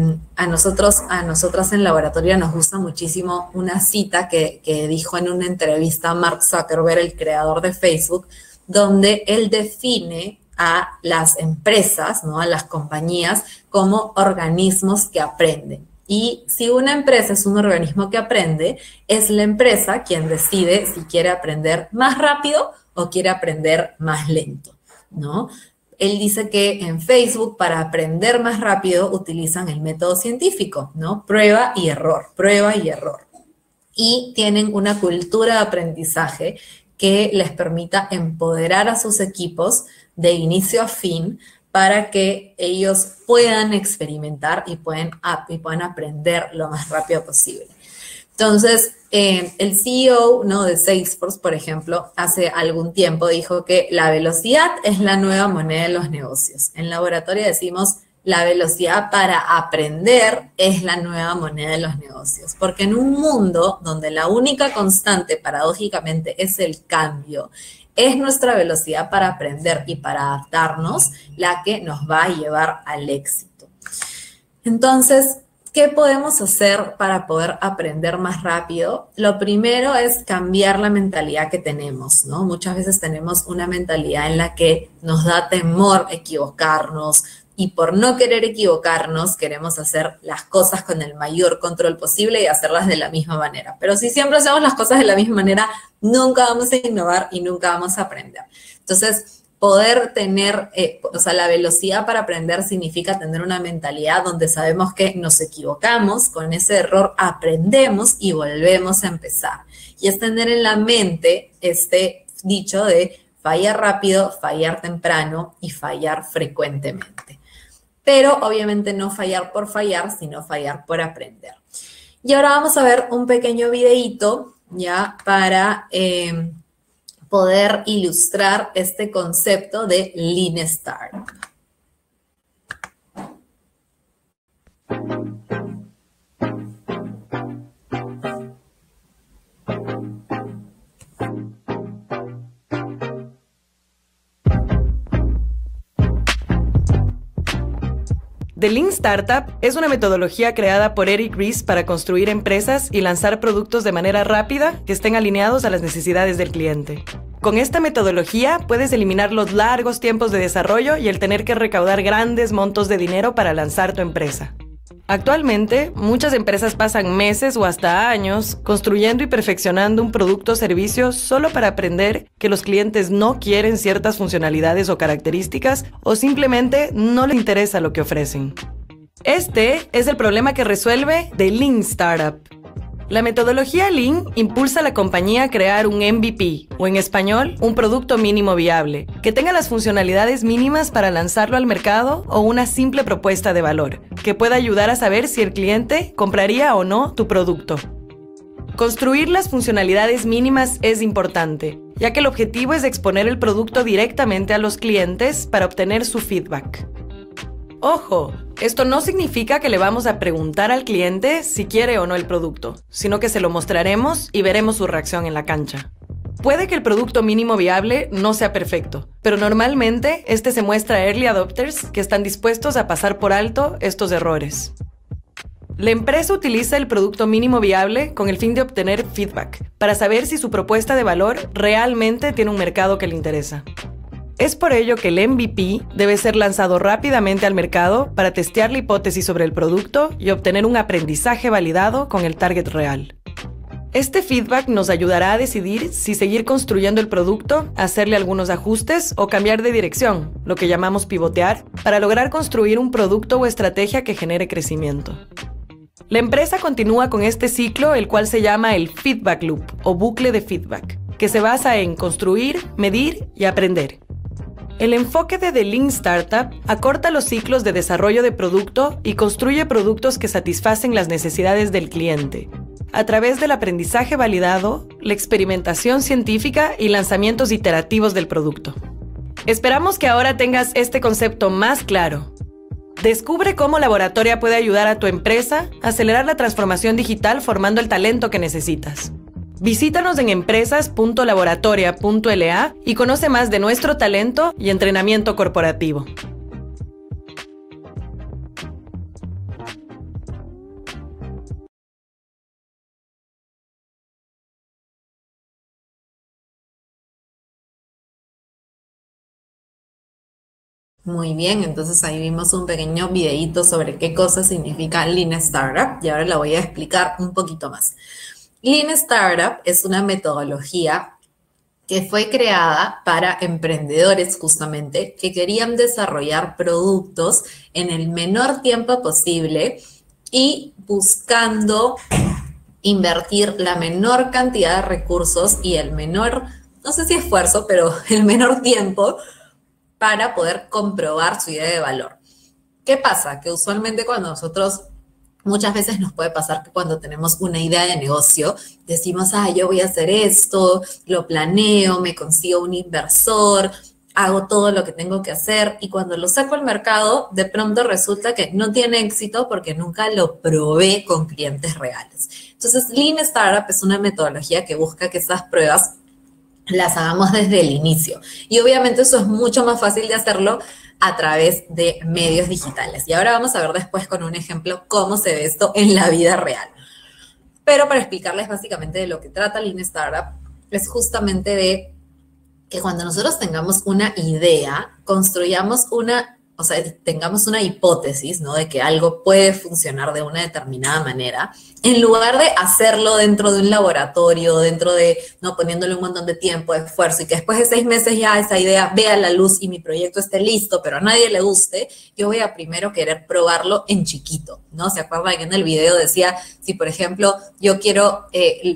A nosotras en laboratorio nos gusta muchísimo una cita que dijo en una entrevista Mark Zuckerberg, el creador de Facebook, donde él define a las empresas, ¿no? A las compañías como organismos que aprenden. Y si una empresa es un organismo que aprende, es la empresa quien decide si quiere aprender más rápido o quiere aprender más lento, ¿no? Él dice que en Facebook, para aprender más rápido, utilizan el método científico, ¿no? Prueba y error, prueba y error. Y tienen una cultura de aprendizaje que les permita empoderar a sus equipos de inicio a fin para que ellos puedan experimentar y puedan aprender lo más rápido posible. Entonces, el CEO, ¿no?, de Salesforce, por ejemplo, hace algún tiempo dijo que la velocidad es la nueva moneda de los negocios. En laboratorio decimos la velocidad para aprender es la nueva moneda de los negocios. Porque en un mundo donde la única constante, paradójicamente, es el cambio, es nuestra velocidad para aprender y para adaptarnos la que nos va a llevar al éxito. Entonces, ¿qué podemos hacer para poder aprender más rápido? Lo primero es cambiar la mentalidad que tenemos, ¿no? Muchas veces tenemos una mentalidad en la que nos da temor equivocarnos y por no querer equivocarnos queremos hacer las cosas con el mayor control posible y hacerlas de la misma manera. Pero si siempre hacemos las cosas de la misma manera, nunca vamos a innovar y nunca vamos a aprender. Entonces, poder tener, la velocidad para aprender significa tener una mentalidad donde sabemos que nos equivocamos, con ese error aprendemos y volvemos a empezar. Y es tener en la mente este dicho de fallar rápido, fallar temprano y fallar frecuentemente. Pero obviamente no fallar por fallar, sino fallar por aprender. Y ahora vamos a ver un pequeño videíto ya para poder ilustrar este concepto de Lean Startup. The Lean Startup es una metodología creada por Eric Ries para construir empresas y lanzar productos de manera rápida que estén alineados a las necesidades del cliente. Con esta metodología puedes eliminar los largos tiempos de desarrollo y el tener que recaudar grandes montos de dinero para lanzar tu empresa. Actualmente, muchas empresas pasan meses o hasta años construyendo y perfeccionando un producto o servicio solo para aprender que los clientes no quieren ciertas funcionalidades o características o simplemente no les interesa lo que ofrecen. Este es el problema que resuelve The Lean Startup. La metodología Lean impulsa a la compañía a crear un MVP, o en español, un producto mínimo viable, que tenga las funcionalidades mínimas para lanzarlo al mercado o una simple propuesta de valor, que pueda ayudar a saber si el cliente compraría o no tu producto. Construir las funcionalidades mínimas es importante, ya que el objetivo es exponer el producto directamente a los clientes para obtener su feedback. Ojo, esto no significa que le vamos a preguntar al cliente si quiere o no el producto, sino que se lo mostraremos y veremos su reacción en la cancha. Puede que el producto mínimo viable no sea perfecto, pero normalmente este se muestra a early adopters que están dispuestos a pasar por alto estos errores. La empresa utiliza el producto mínimo viable con el fin de obtener feedback, para saber si su propuesta de valor realmente tiene un mercado que le interesa. Es por ello que el MVP debe ser lanzado rápidamente al mercado para testear la hipótesis sobre el producto y obtener un aprendizaje validado con el target real. Este feedback nos ayudará a decidir si seguir construyendo el producto, hacerle algunos ajustes o cambiar de dirección, lo que llamamos pivotear, para lograr construir un producto o estrategia que genere crecimiento. La empresa continúa con este ciclo, el cual se llama el feedback loop o bucle de feedback, que se basa en construir, medir y aprender. El enfoque de The Lean Startup acorta los ciclos de desarrollo de producto y construye productos que satisfacen las necesidades del cliente, a través del aprendizaje validado, la experimentación científica y lanzamientos iterativos del producto. Esperamos que ahora tengas este concepto más claro. Descubre cómo Laboratoria puede ayudar a tu empresa a acelerar la transformación digital formando el talento que necesitas. Visítanos en empresas.laboratoria.la y conoce más de nuestro talento y entrenamiento corporativo. Muy bien, entonces ahí vimos un pequeño videíto sobre qué cosa significa Lean Startup y ahora la voy a explicar un poquito más. Lean Startup es una metodología que fue creada para emprendedores justamente que querían desarrollar productos en el menor tiempo posible y buscando invertir la menor cantidad de recursos y el menor, no sé si esfuerzo, pero el menor tiempo para poder comprobar su idea de valor. ¿Qué pasa? Que usualmente cuando nosotros, muchas veces nos puede pasar que cuando tenemos una idea de negocio, decimos, yo voy a hacer esto, lo planeo, me consigo un inversor, hago todo lo que tengo que hacer y cuando lo saco al mercado, de pronto resulta que no tiene éxito porque nunca lo probé con clientes reales. Entonces, Lean Startup es una metodología que busca que esas pruebas las hagamos desde el inicio. Y obviamente eso es mucho más fácil de hacerlo a través de medios digitales. Y ahora vamos a ver después con un ejemplo cómo se ve esto en la vida real. Pero para explicarles básicamente de lo que trata Lean Startup, es justamente de que cuando nosotros tengamos una idea, construyamos tengamos una hipótesis, ¿no? De que algo puede funcionar de una determinada manera, en lugar de hacerlo dentro de un laboratorio, dentro de, ¿no? Poniéndole un montón de tiempo, de esfuerzo, y que después de 6 meses ya esa idea vea la luz y mi proyecto esté listo, pero a nadie le guste, yo voy a primero querer probarlo en chiquito, ¿no? ¿Se acuerdan que en el video decía, si por ejemplo yo quiero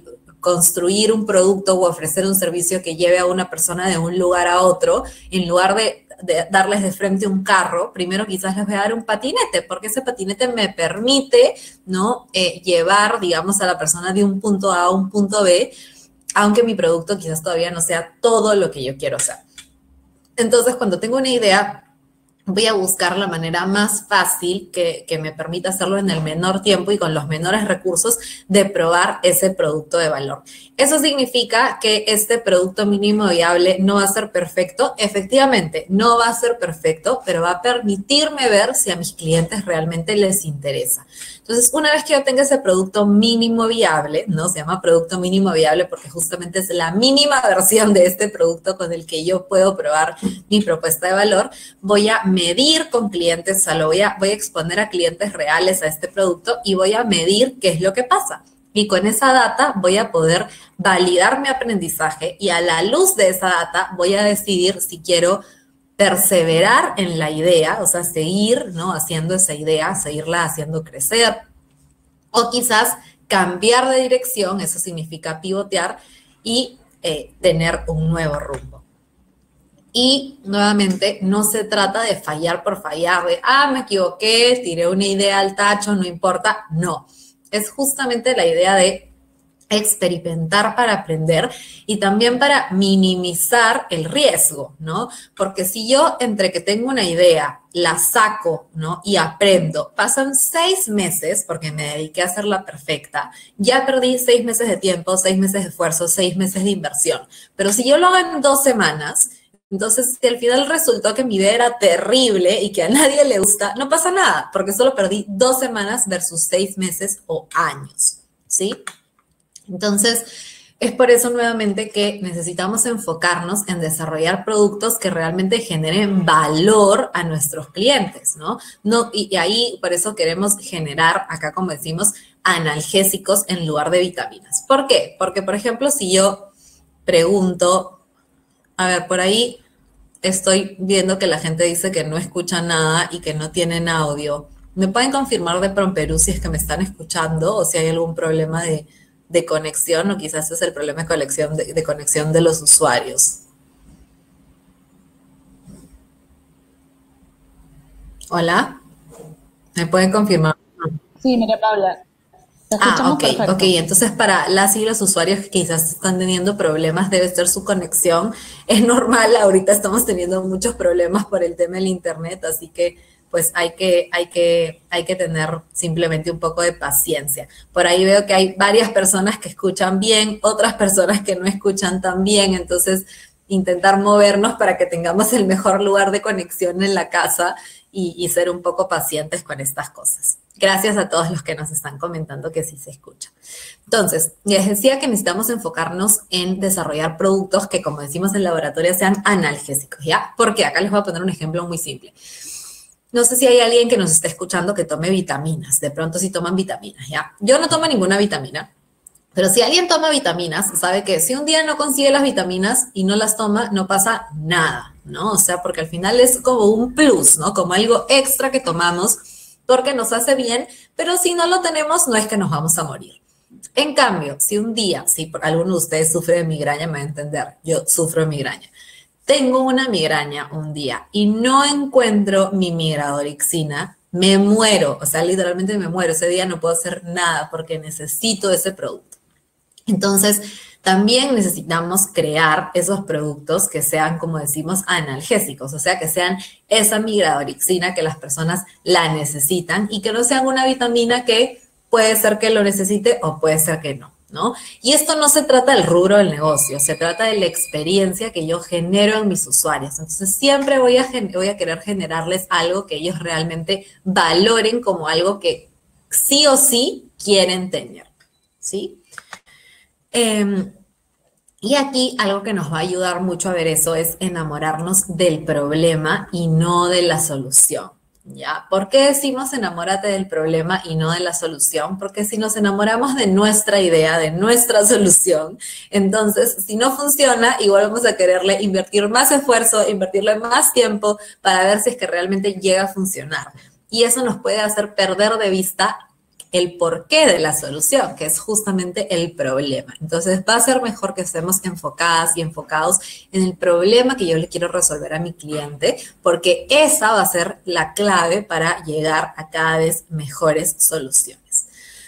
construir un producto o ofrecer un servicio que lleve a una persona de un lugar a otro, en lugar de darles de frente un carro, primero quizás les voy a dar un patinete, porque ese patinete me permite, ¿no? Llevar, digamos, a la persona de un punto A a un punto B, aunque mi producto quizás todavía no sea todo lo que yo quiero hacer. Entonces, cuando tengo una idea, voy a buscar la manera más fácil que me permita hacerlo en el menor tiempo y con los menores recursos de probar ese producto de valor. ¿Eso significa que este producto mínimo viable no va a ser perfecto? Efectivamente, no va a ser perfecto, pero va a permitirme ver si a mis clientes realmente les interesa. Entonces, una vez que yo tenga ese producto mínimo viable, ¿no? Se llama producto mínimo viable porque justamente es la mínima versión de este producto con el que yo puedo probar mi propuesta de valor, voy a medir con clientes, o sea, voy a exponer a clientes reales a este producto y voy a medir qué es lo que pasa. Y con esa data voy a poder validar mi aprendizaje y a la luz de esa data voy a decidir si quiero perseverar en la idea, o sea, seguir, ¿no? Haciendo esa idea, seguirla haciendo crecer, o quizás cambiar de dirección, eso significa pivotear y tener un nuevo rumbo. Y nuevamente, no se trata de fallar por fallar, de, me equivoqué, tiré una idea al tacho, no importa, no. Es justamente la idea de experimentar para aprender y también para minimizar el riesgo, ¿no? Porque si yo entre que tengo una idea, la saco, ¿no? Y aprendo, pasan 6 meses, porque me dediqué a hacerla perfecta, ya perdí 6 meses de tiempo, 6 meses de esfuerzo, 6 meses de inversión. Pero si yo lo hago en 2 semanas, Entonces, si al final resultó que mi idea era terrible y que a nadie le gusta, no pasa nada, porque solo perdí 2 semanas versus 6 meses o años, ¿sí? Entonces, es por eso nuevamente que necesitamos enfocarnos en desarrollar productos que realmente generen valor a nuestros clientes, ¿no? Y ahí, por eso queremos generar, acá como decimos, analgésicos en lugar de vitaminas. ¿Por qué? Porque, por ejemplo, si yo pregunto, a ver, por ahí estoy viendo que la gente dice que no escucha nada y que no tienen audio. ¿Me pueden confirmar de Promperú si es que me están escuchando o si hay algún problema de conexión o quizás es el problema de conexión de los usuarios? ¿Hola? ¿Me pueden confirmar? Sí, María Paula, te escuchamos Ok, perfecto. ok. Entonces, para las y los usuarios que quizás están teniendo problemas, debe ser su conexión. Es normal, ahorita estamos teniendo muchos problemas por el tema del internet, así que pues hay que tener simplemente un poco de paciencia. Por ahí veo que hay varias personas que escuchan bien, otras personas que no escuchan tan bien, entonces intentar movernos para que tengamos el mejor lugar de conexión en la casa y ser un poco pacientes con estas cosas. Gracias a todos los que nos están comentando que sí se escucha. Entonces, les decía que necesitamos enfocarnos en desarrollar productos que, como decimos en laboratorio, sean analgésicos, ¿ya? Porque acá les voy a poner un ejemplo muy simple. No sé si hay alguien que nos está escuchando que tome vitaminas. De pronto sí toman vitaminas, ¿ya? Yo no tomo ninguna vitamina, pero si alguien toma vitaminas, sabe que si un día no consigue las vitaminas y no las toma, no pasa nada, ¿no? O sea, porque al final es como un plus, ¿no? Como algo extra que tomamos porque nos hace bien, pero si no lo tenemos, no es que nos vamos a morir. En cambio, si un día, si alguno de ustedes sufre de migraña, me va a entender, yo sufro de migraña. Tengo una migraña un día y no encuentro mi migradorixina, me muero, o sea, literalmente me muero. Ese día no puedo hacer nada porque necesito ese producto. Entonces, también necesitamos crear esos productos que sean, como decimos, analgésicos, o sea, que sean esa migradorixina que las personas la necesitan y que no sean una vitamina que puede ser que lo necesite o puede ser que no, ¿no? Y esto no se trata del rubro del negocio, se trata de la experiencia que yo genero en mis usuarios. Entonces, siempre voy a querer generarles algo que ellos realmente valoren como algo que sí o sí quieren tener, ¿sí? Y aquí algo que nos va a ayudar mucho a ver eso es enamorarnos del problema y no de la solución, ¿ya? ¿Por qué decimos enamórate del problema y no de la solución? Porque si nos enamoramos de nuestra idea, de nuestra solución, entonces si no funciona, igual vamos a quererle invertir más esfuerzo, invertirle más tiempo para ver si es que realmente llega a funcionar. Y eso nos puede hacer perder de vista el porqué de la solución, que es justamente el problema. Entonces va a ser mejor que estemos enfocadas y enfocados en el problema que yo le quiero resolver a mi cliente, porque esa va a ser la clave para llegar a cada vez mejores soluciones.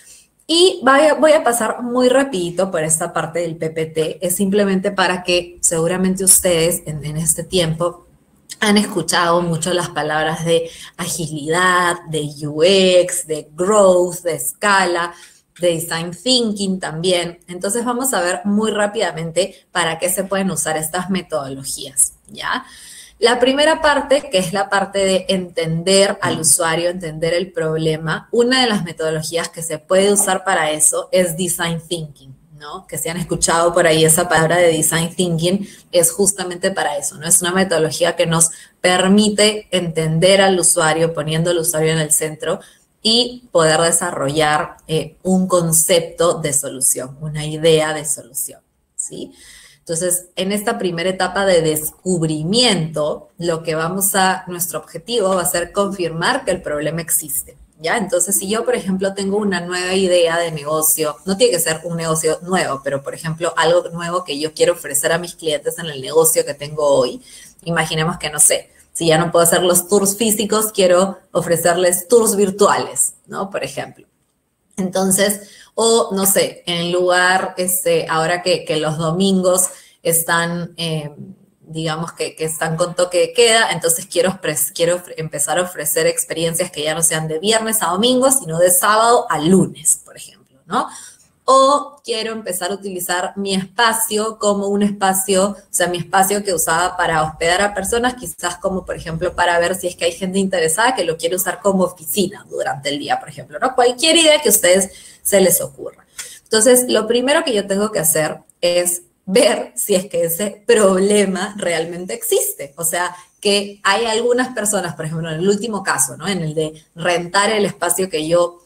Y voy a pasar muy rapidito por esta parte del PPT, es simplemente para que seguramente ustedes en este tiempo han escuchado mucho las palabras de agilidad, de UX, de growth, de escala, de design thinking también. Entonces vamos a ver muy rápidamente para qué se pueden usar estas metodologías, ¿ya? La primera parte, que es la parte de entender al usuario, entender el problema, una de las metodologías que se puede usar para eso es design thinking, ¿no? Que si han escuchado por ahí esa palabra de design thinking, es justamente para eso, ¿no? Es una metodología que nos permite entender al usuario, poniendo al usuario en el centro y poder desarrollar un concepto de solución, una idea de solución, ¿sí? Entonces, en esta primera etapa de descubrimiento, nuestro objetivo va a ser confirmar que el problema existe. ¿Ya? Entonces, si yo, por ejemplo, tengo una nueva idea de negocio, no tiene que ser un negocio nuevo, pero, por ejemplo, algo nuevo que yo quiero ofrecer a mis clientes en el negocio que tengo hoy, imaginemos que, no sé, si ya no puedo hacer los tours físicos, quiero ofrecerles tours virtuales, ¿no? Por ejemplo. Entonces, o, no sé, en lugar, ahora que los domingos están... digamos que están con toque de queda, entonces quiero empezar a ofrecer experiencias que ya no sean de viernes a domingo, sino de sábado a lunes, por ejemplo, ¿no? o quiero empezar a utilizar mi espacio como un espacio, o sea, mi espacio que usaba para hospedar a personas, quizás como, por ejemplo, para ver si es que hay gente interesada que lo quiere usar como oficina durante el día, por ejemplo, ¿no? Cualquier idea que a ustedes se les ocurra. Entonces, lo primero que yo tengo que hacer es ver si es que ese problema realmente existe. O sea, que hay algunas personas, por ejemplo, en el último caso, ¿no? En el de rentar el espacio que yo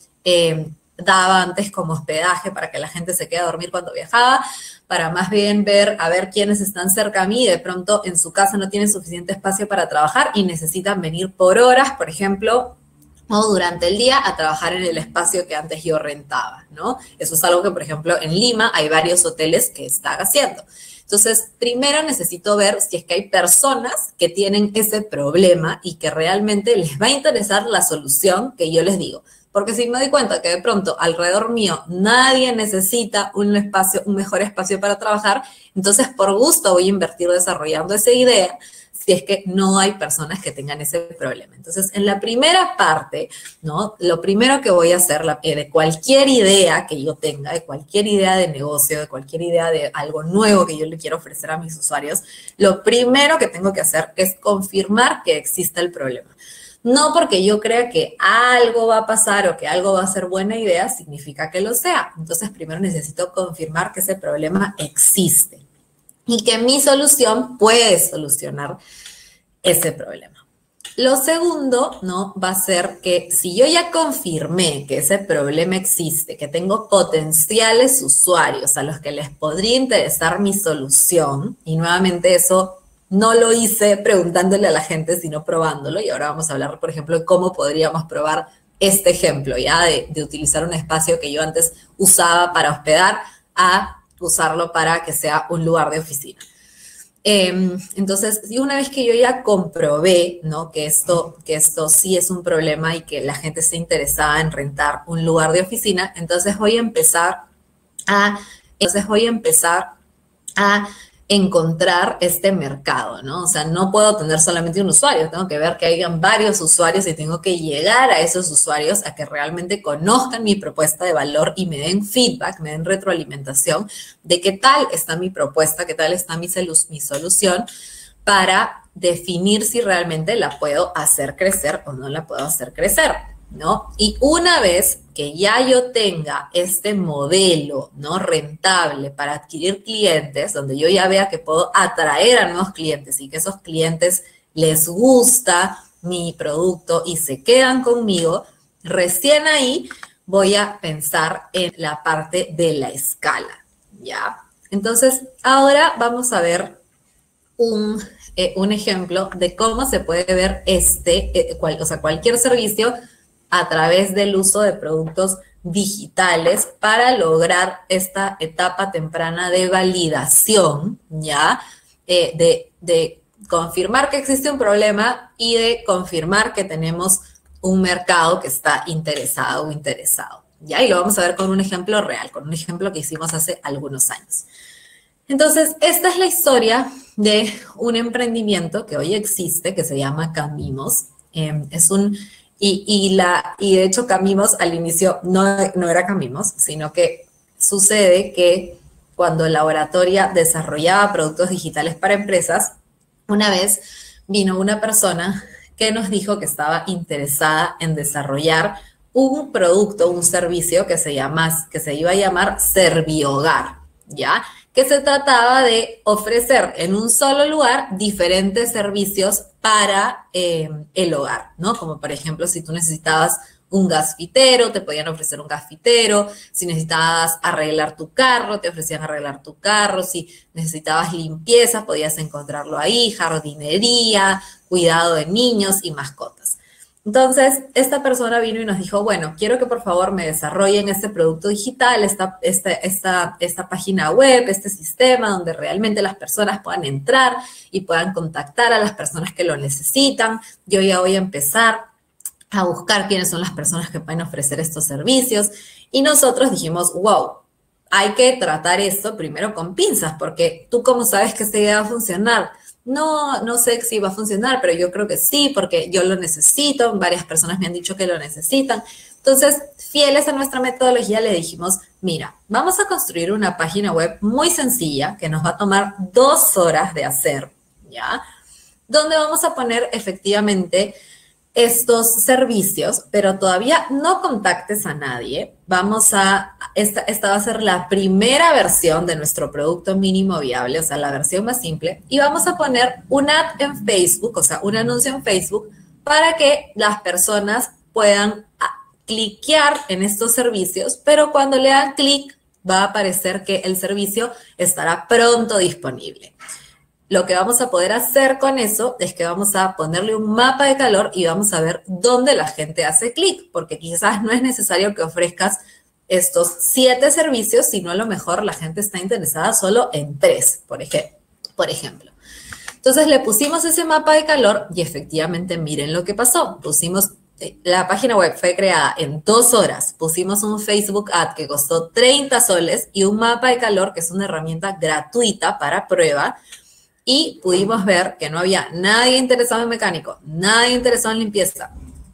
daba antes como hospedaje para que la gente se quede a dormir cuando viajaba, para más bien ver, a ver quiénes están cerca a mí y de pronto en su casa no tienen suficiente espacio para trabajar y necesitan venir por horas, por ejemplo, o durante el día a trabajar en el espacio que antes yo rentaba, ¿no? Eso es algo que, por ejemplo, en Lima hay varios hoteles que están haciendo. Entonces, primero necesito ver si es que hay personas que tienen ese problema y que realmente les va a interesar la solución que yo les digo. Porque si me doy cuenta que de pronto alrededor mío nadie necesita un espacio, un mejor espacio para trabajar, entonces por gusto voy a invertir desarrollando esa idea si es que no hay personas que tengan ese problema. Entonces, en la primera parte, ¿no? Lo primero que voy a hacer de cualquier idea que yo tenga, de cualquier idea de negocio, de cualquier idea de algo nuevo que yo le quiero ofrecer a mis usuarios, lo primero que tengo que hacer es confirmar que existe el problema. No porque yo crea que algo va a pasar o que algo va a ser buena idea, significa que lo sea. Entonces, primero necesito confirmar que ese problema existe y que mi solución puede solucionar ese problema. Lo segundo, ¿no? Va a ser que si yo ya confirmé que ese problema existe, que tengo potenciales usuarios a los que les podría interesar mi solución, y nuevamente eso no lo hice preguntándole a la gente, sino probándolo, y ahora vamos a hablar, por ejemplo, de cómo podríamos probar este ejemplo, ya de utilizar un espacio que yo antes usaba para hospedar a usarlo para que sea un lugar de oficina. Entonces, una vez que yo ya comprobé, ¿no? que esto sí es un problema y que la gente está interesada en rentar un lugar de oficina, entonces voy a empezar a encontrar este mercado, ¿no? O sea, no puedo tener solamente un usuario, tengo que ver que hayan varios usuarios y tengo que llegar a esos usuarios a que realmente conozcan mi propuesta de valor y me den feedback, me den retroalimentación de qué tal está mi propuesta, qué tal está mi solución para definir si realmente la puedo hacer crecer o no la puedo hacer crecer, ¿no? Y una vez que ya yo tenga este modelo, ¿no? Rentable para adquirir clientes, donde yo ya vea que puedo atraer a nuevos clientes y que esos clientes les gusta mi producto y se quedan conmigo, recién ahí voy a pensar en la parte de la escala, ¿ya? Entonces, ahora vamos a ver un ejemplo de cómo se puede ver cualquier servicio a través del uso de productos digitales para lograr esta etapa temprana de validación, ¿ya? De confirmar que existe un problema y de confirmar que tenemos un mercado que está interesado o interesado, ¿ya? Y lo vamos a ver con un ejemplo real, con un ejemplo que hicimos hace algunos años. Entonces, esta es la historia de un emprendimiento que hoy existe, que se llama Camimos. Y de hecho Camimos al inicio no era Camimos, sino que sucede que cuando la oratoria desarrollaba productos digitales para empresas, una vez vino una persona que nos dijo que estaba interesada en desarrollar un producto, un servicio que se iba a llamar Servihogar, ¿ya? Que se trataba de ofrecer en un solo lugar diferentes servicios para el hogar, ¿no? Como por ejemplo, si tú necesitabas un gasfitero, te podían ofrecer un gasfitero. Si necesitabas arreglar tu carro, te ofrecían arreglar tu carro. Si necesitabas limpieza, podías encontrarlo ahí, jardinería, cuidado de niños y mascotas. Entonces, esta persona vino y nos dijo, bueno, quiero que por favor me desarrollen este producto digital, esta página web, este sistema donde realmente las personas puedan entrar y puedan contactar a las personas que lo necesitan. Yo ya voy a empezar a buscar quiénes son las personas que pueden ofrecer estos servicios. Y nosotros dijimos, wow, hay que tratar esto primero con pinzas, porque tú cómo sabes que esta idea va a funcionar. No sé si va a funcionar, pero yo creo que sí, porque yo lo necesito, varias personas me han dicho que lo necesitan. Entonces, fieles a nuestra metodología, le dijimos, mira, vamos a construir una página web muy sencilla que nos va a tomar 2 horas de hacer, ¿ya? Donde vamos a poner efectivamente estos servicios, pero todavía no contactes a nadie. Esta va a ser la primera versión de nuestro producto mínimo viable, o sea, la versión más simple, y vamos a poner un ad en Facebook, o sea, un anuncio en Facebook, para que las personas puedan cliquear en estos servicios, pero cuando le dan clic va a aparecer que el servicio estará pronto disponible. Lo que vamos a poder hacer con eso es que vamos a ponerle un mapa de calor y vamos a ver dónde la gente hace clic, porque quizás no es necesario que ofrezcas estos 7 servicios, sino a lo mejor la gente está interesada solo en 3, por ejemplo. Entonces le pusimos ese mapa de calor y efectivamente miren lo que pasó. La página web fue creada en 2 horas, pusimos un Facebook Ad que costó 30 soles y un mapa de calor que es una herramienta gratuita para prueba. Y pudimos ver que no había nadie interesado en mecánico, nadie interesado en limpieza,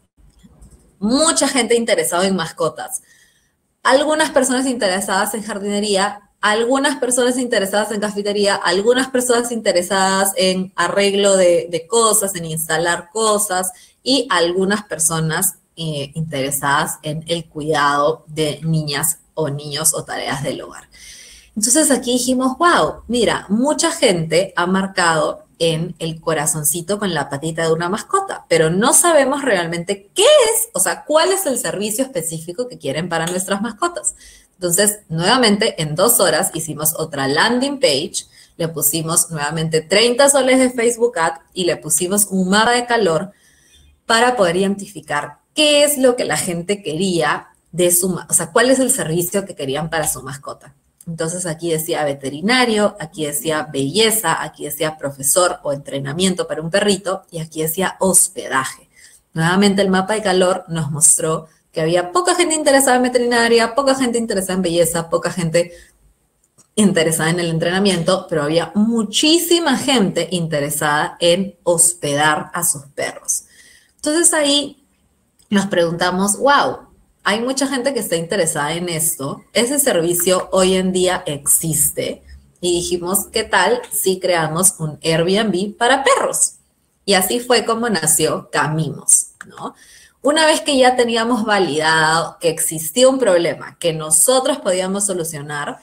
mucha gente interesada en mascotas, algunas personas interesadas en jardinería, algunas personas interesadas en cafetería, algunas personas interesadas en arreglo de cosas, en instalar cosas y algunas personas interesadas en el cuidado de niñas o niños o tareas del hogar. Entonces aquí dijimos, wow, mira, mucha gente ha marcado en el corazoncito con la patita de una mascota, pero no sabemos realmente qué es, o sea, cuál es el servicio específico que quieren para nuestras mascotas. Entonces, nuevamente, en 2 horas hicimos otra landing page, le pusimos nuevamente 30 soles de Facebook Ad y le pusimos un mapa de calor para poder identificar qué es lo que la gente quería o sea, cuál es el servicio que querían para su mascota. Entonces aquí decía veterinario, aquí decía belleza, aquí decía profesor o entrenamiento para un perrito y aquí decía hospedaje. Nuevamente el mapa de calor nos mostró que había poca gente interesada en veterinaria, poca gente interesada en belleza, poca gente interesada en el entrenamiento, pero había muchísima gente interesada en hospedar a sus perros. Entonces ahí nos preguntamos, wow, hay mucha gente que está interesada en esto. Ese servicio hoy en día existe. Y dijimos, ¿qué tal si creamos un Airbnb para perros? Y así fue como nació Camimos, ¿no? Una vez que ya teníamos validado que existía un problema que nosotros podíamos solucionar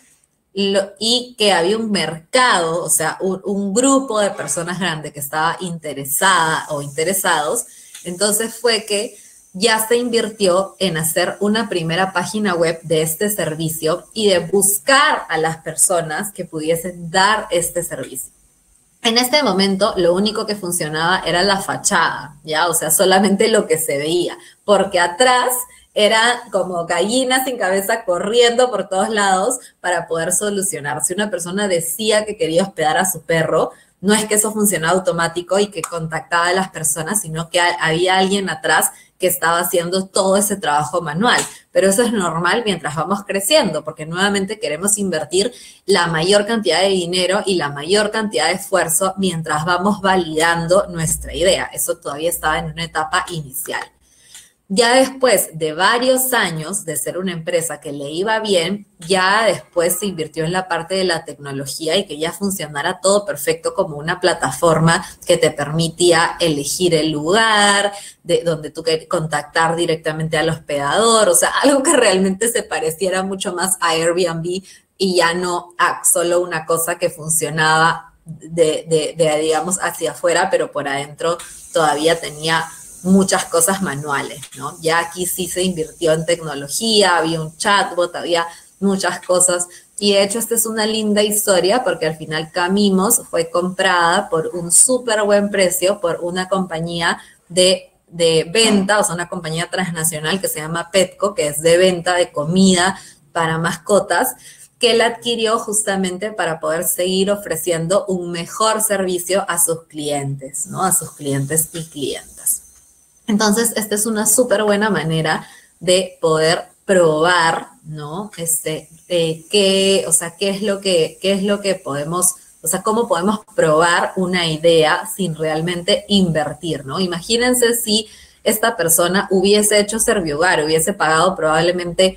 y que había un mercado, o sea, un grupo de personas grande que estaba interesada o interesados, entonces fue que ya se invirtió en hacer una primera página web de este servicio y de buscar a las personas que pudiesen dar este servicio. En este momento, lo único que funcionaba era la fachada, ¿ya? O sea, solamente lo que se veía, porque atrás era como gallinas sin cabeza corriendo por todos lados para poder solucionar. Si una persona decía que quería hospedar a su perro, no es que eso funcionaba automático y que contactaba a las personas, sino que había alguien atrás que estaba haciendo todo ese trabajo manual. Pero eso es normal mientras vamos creciendo, porque nuevamente queremos invertir la mayor cantidad de dinero y la mayor cantidad de esfuerzo mientras vamos validando nuestra idea. Eso todavía estaba en una etapa inicial. Ya después de varios años de ser una empresa que le iba bien, ya después se invirtió en la parte de la tecnología y que ya funcionara todo perfecto como una plataforma que te permitía elegir el lugar, de donde tú querías contactar directamente al hospedador, o sea, algo que realmente se pareciera mucho más a Airbnb y ya no a solo una cosa que funcionaba digamos, hacia afuera, pero por adentro todavía tenía muchas cosas manuales, ¿no? Ya aquí sí se invirtió en tecnología, había un chatbot, había muchas cosas. Y de hecho esta es una linda historia porque al final Camimos fue comprada por un súper buen precio por una compañía de venta, o sea, una compañía transnacional que se llama Petco, que es de venta de comida para mascotas, que la adquirió justamente para poder seguir ofreciendo un mejor servicio a sus clientes, ¿no? A sus clientes y clientas. Entonces, esta es una súper buena manera de poder probar, ¿no? qué es lo que podemos, o sea, cómo podemos probar una idea sin realmente invertir, ¿no? Imagínense si esta persona hubiese hecho Servihogar, hubiese pagado probablemente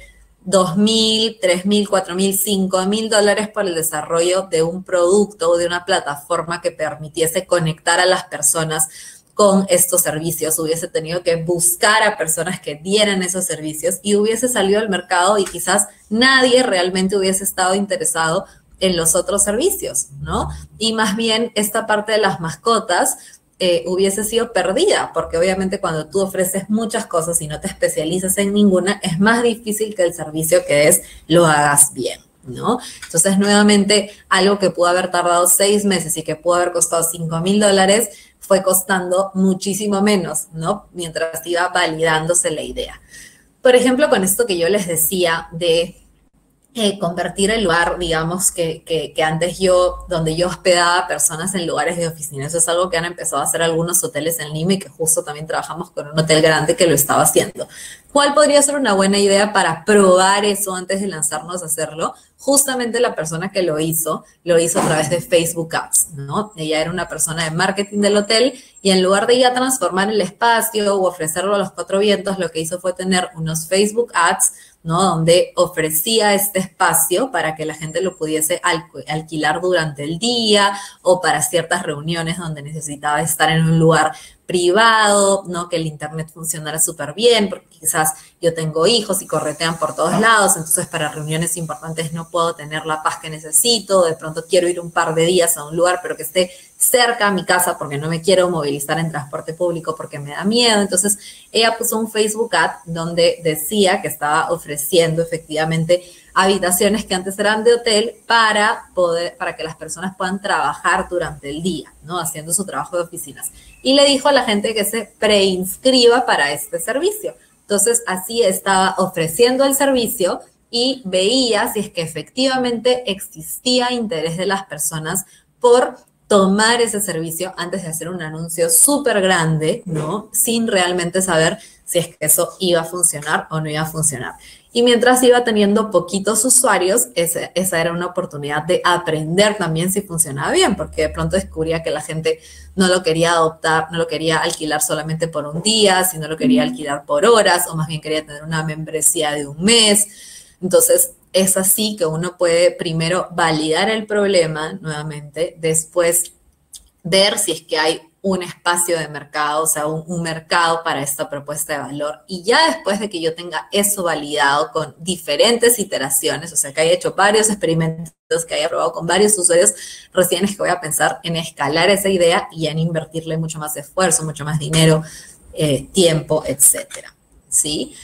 $2,000, $3,000, $4,000, $5,000 por el desarrollo de un producto o de una plataforma que permitiese conectar a las personas con estos servicios, hubiese tenido que buscar a personas que dieran esos servicios y hubiese salido al mercado y quizás nadie realmente hubiese estado interesado en los otros servicios, ¿no? Y más bien esta parte de las mascotas hubiese sido perdida, porque obviamente cuando tú ofreces muchas cosas y no te especializas en ninguna, es más difícil que el servicio que des lo hagas bien, ¿no? Entonces, nuevamente, algo que pudo haber tardado 6 meses y que pudo haber costado $5,000, fue costando muchísimo menos, ¿no? Mientras iba validándose la idea. Por ejemplo, con esto que yo les decía de convertir el lugar, digamos, que antes donde yo hospedaba personas en lugares de oficina. Eso es algo que han empezado a hacer algunos hoteles en Lima y que justo también trabajamos con un hotel grande que lo estaba haciendo. ¿Cuál podría ser una buena idea para probar eso antes de lanzarnos a hacerlo? Justamente la persona que lo hizo a través de Facebook Ads, ¿no? Ella era una persona de marketing del hotel y en lugar de ya transformar el espacio o ofrecerlo a los 4 vientos, lo que hizo fue tener unos Facebook Ads, ¿no? Donde ofrecía este espacio para que la gente lo pudiese alquilar durante el día o para ciertas reuniones donde necesitaba estar en un lugar privado, ¿no? Que el internet funcionara súper bien, porque quizás yo tengo hijos y corretean por todos lados, entonces para reuniones importantes no puedo tener la paz que necesito, de pronto quiero ir un par de días a un lugar, pero que esté cerca a mi casa porque no me quiero movilizar en transporte público porque me da miedo. Entonces ella puso un Facebook ad donde decía que estaba ofreciendo efectivamente habitaciones que antes eran de hotel para que las personas puedan trabajar durante el día, ¿no? Haciendo su trabajo de oficinas. Y le dijo a la gente que se preinscriba para este servicio. Entonces así estaba ofreciendo el servicio y veía si es que efectivamente existía interés de las personas por tomar ese servicio antes de hacer un anuncio súper grande, ¿no? Sin realmente saber si es que eso iba a funcionar o no iba a funcionar. Y mientras iba teniendo poquitos usuarios, esa era una oportunidad de aprender también si funcionaba bien, porque de pronto descubría que la gente no lo quería adoptar, no lo quería alquilar solamente por un día, sino lo quería alquilar por horas, o más bien quería tener una membresía de un mes. Entonces, es así que uno puede primero validar el problema nuevamente, después ver si es que hay un espacio de mercado, o sea, un mercado para esta propuesta de valor. Y ya después de que yo tenga eso validado con diferentes iteraciones, o sea, que haya hecho varios experimentos, que haya probado con varios usuarios, recién es que voy a pensar en escalar esa idea y en invertirle mucho más esfuerzo, mucho más dinero, tiempo, etcétera, ¿sí?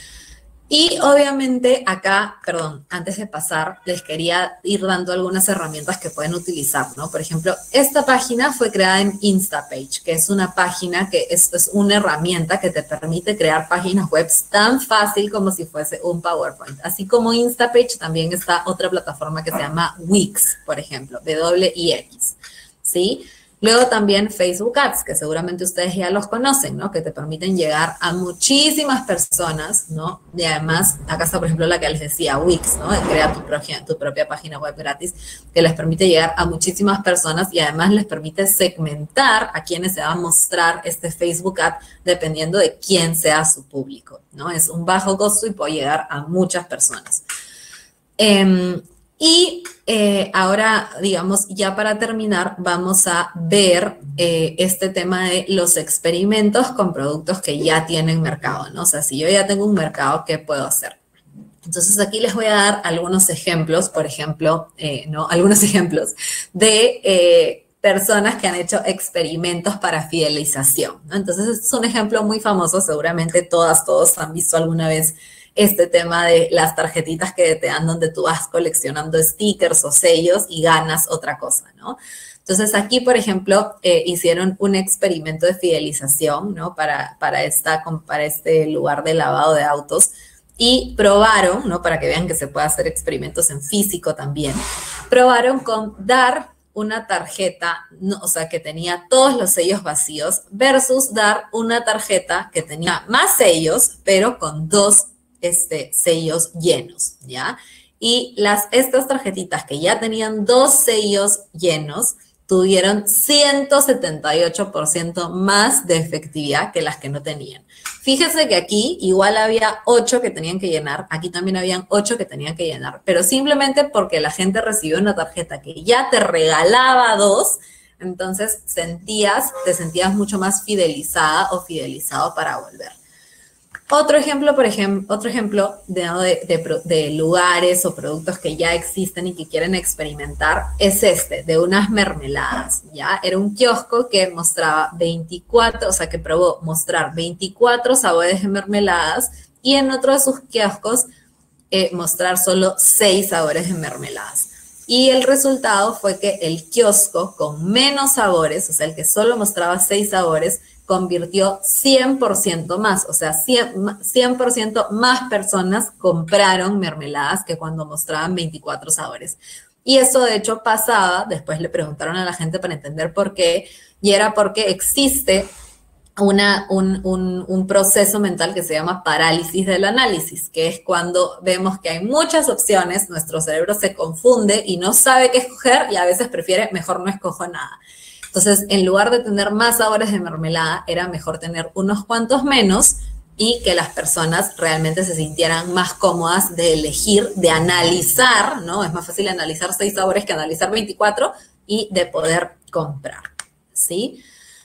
Y obviamente acá, perdón, antes de pasar, les quería ir dando algunas herramientas que pueden utilizar, ¿no? Por ejemplo, esta página fue creada en Instapage, que es una página que es una herramienta que te permite crear páginas web tan fácil como si fuese un PowerPoint. Así como Instapage, también está otra plataforma que se llama Wix, por ejemplo, W-I-X, ¿sí? Luego también Facebook Ads, que seguramente ustedes ya los conocen, ¿no? Que te permiten llegar a muchísimas personas, ¿no? Y además, acá está, por ejemplo, la que les decía, Wix, ¿no? Crea tu propia página web gratis, que les permite llegar a muchísimas personas y además les permite segmentar a quienes se va a mostrar este Facebook Ad dependiendo de quién sea su público, ¿no? Es un bajo costo y puede llegar a muchas personas. Ahora, digamos, ya para terminar, vamos a ver este tema de los experimentos con productos que ya tienen mercado, ¿no? O sea, si yo ya tengo un mercado, ¿qué puedo hacer? Entonces, aquí les voy a dar algunos ejemplos, por ejemplo, algunos ejemplos de personas que han hecho experimentos para fidelización, ¿no? Entonces, este es un ejemplo muy famoso, seguramente todos han visto alguna vez este tema de las tarjetitas que te dan donde tú vas coleccionando stickers o sellos y ganas otra cosa, ¿no? Entonces, aquí, por ejemplo, hicieron un experimento de fidelización, ¿no? Para este lugar de lavado de autos y probaron, ¿no? Para que vean que se puede hacer experimentos en físico también. Probaron con dar una tarjeta, no, o sea, que tenía todos los sellos vacíos versus dar una tarjeta que tenía más sellos, pero con 2 sellos llenos, ¿ya? Y estas tarjetitas que ya tenían 2 sellos llenos tuvieron 178% más de efectividad que las que no tenían. Fíjese que aquí igual había 8 que tenían que llenar, aquí también habían 8 que tenían que llenar, pero simplemente porque la gente recibió una tarjeta que ya te regalaba 2, entonces te sentías mucho más fidelizada o fidelizado para volver. Otro ejemplo de lugares o productos que ya existen y que quieren experimentar es de unas mermeladas, ¿ya? Era un kiosco que mostraba que probó mostrar 24 sabores de mermeladas y en otro de sus kioscos mostrar solo 6 sabores de mermeladas. Y el resultado fue que el kiosco con menos sabores, o sea, el que solo mostraba 6 sabores, convirtió 100% más, o sea, 100% más personas compraron mermeladas que cuando mostraban 24 sabores. Y eso de hecho pasaba, después le preguntaron a la gente para entender por qué, y era porque existe un proceso mental que se llama parálisis del análisis, que es cuando vemos que hay muchas opciones, nuestro cerebro se confunde y no sabe qué escoger y a veces prefiere mejor no escojo nada. Entonces, en lugar de tener más sabores de mermelada, era mejor tener unos cuantos menos y que las personas realmente se sintieran más cómodas de elegir, de analizar, ¿no? Es más fácil analizar 6 sabores que analizar 24 y de poder comprar, ¿sí?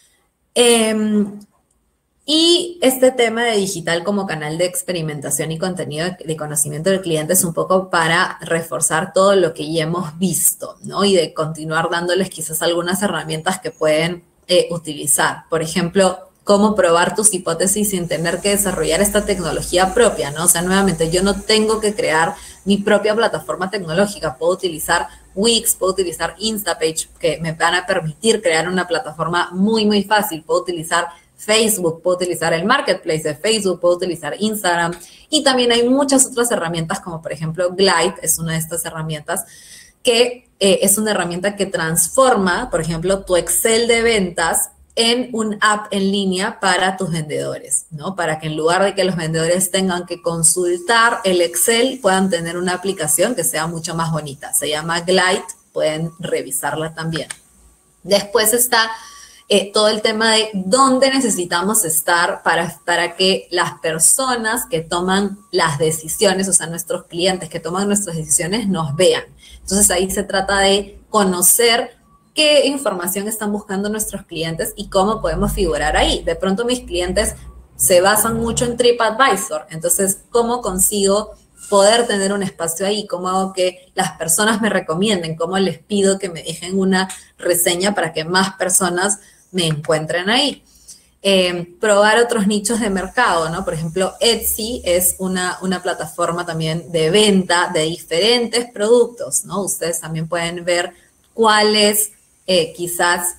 Y este tema de digital como canal de experimentación y contenido de conocimiento del cliente es un poco para reforzar todo lo que ya hemos visto, ¿no? Y de continuar dándoles quizás algunas herramientas que pueden utilizar. Por ejemplo, cómo probar tus hipótesis sin tener que desarrollar esta tecnología propia, ¿no? O sea, nuevamente, yo no tengo que crear mi propia plataforma tecnológica. Puedo utilizar Wix, puedo utilizar Instapage, que me van a permitir crear una plataforma muy, muy fácil. Puedo utilizar Facebook, puedo utilizar el marketplace de Facebook, puedo utilizar Instagram. Y también hay muchas otras herramientas, como por ejemplo Glide, es una de estas herramientas, que es una herramienta que transforma, por ejemplo, tu Excel de ventas en un app en línea para tus vendedores, ¿no? Para que en lugar de que los vendedores tengan que consultar el Excel, puedan tener una aplicación que sea mucho más bonita. Se llama Glide, pueden revisarla también. Después está todo el tema de dónde necesitamos estar para que las personas que toman las decisiones, o sea, nuestros clientes que toman nuestras decisiones, nos vean. Entonces, ahí se trata de conocer qué información están buscando nuestros clientes y cómo podemos figurar ahí. De pronto mis clientes se basan mucho en TripAdvisor, entonces, ¿cómo consigo poder tener un espacio ahí? ¿Cómo hago que las personas me recomienden? ¿Cómo les pido que me dejen una reseña para que más personas me encuentren ahí? Probar otros nichos de mercado, ¿no? Por ejemplo, Etsy es una plataforma también de venta de diferentes productos, ¿no? Ustedes también pueden ver cuál es quizás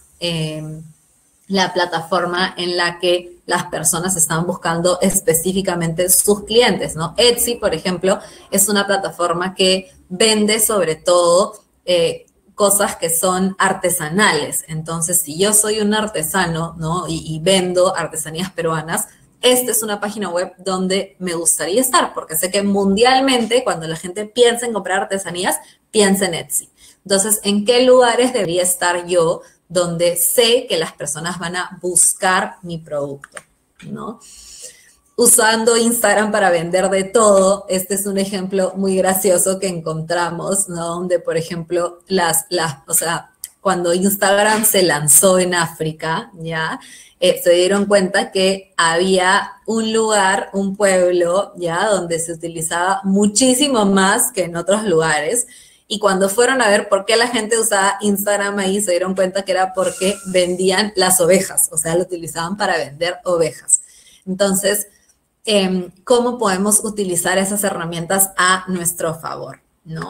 la plataforma en la que las personas están buscando específicamente sus clientes, ¿no? Etsy, por ejemplo, es una plataforma que vende sobre todo cosas que son artesanales. Entonces, si yo soy un artesano, ¿no? y vendo artesanías peruanas, esta es una página web donde me gustaría estar, porque sé que mundialmente, cuando la gente piensa en comprar artesanías, piensa en Etsy. Entonces, ¿en qué lugares debería estar yo donde sé que las personas van a buscar mi producto, ¿no? Usando Instagram para vender de todo, este es un ejemplo muy gracioso que encontramos, ¿no? Donde, por ejemplo, o sea, cuando Instagram se lanzó en África, ¿ya? Se dieron cuenta que había un lugar, un pueblo, ¿ya? Donde se utilizaba muchísimo más que en otros lugares. Y cuando fueron a ver por qué la gente usaba Instagram ahí, se dieron cuenta que era porque vendían las ovejas, o sea, lo utilizaban para vender ovejas. Entonces, ¿cómo podemos utilizar esas herramientas a nuestro favor, ¿no?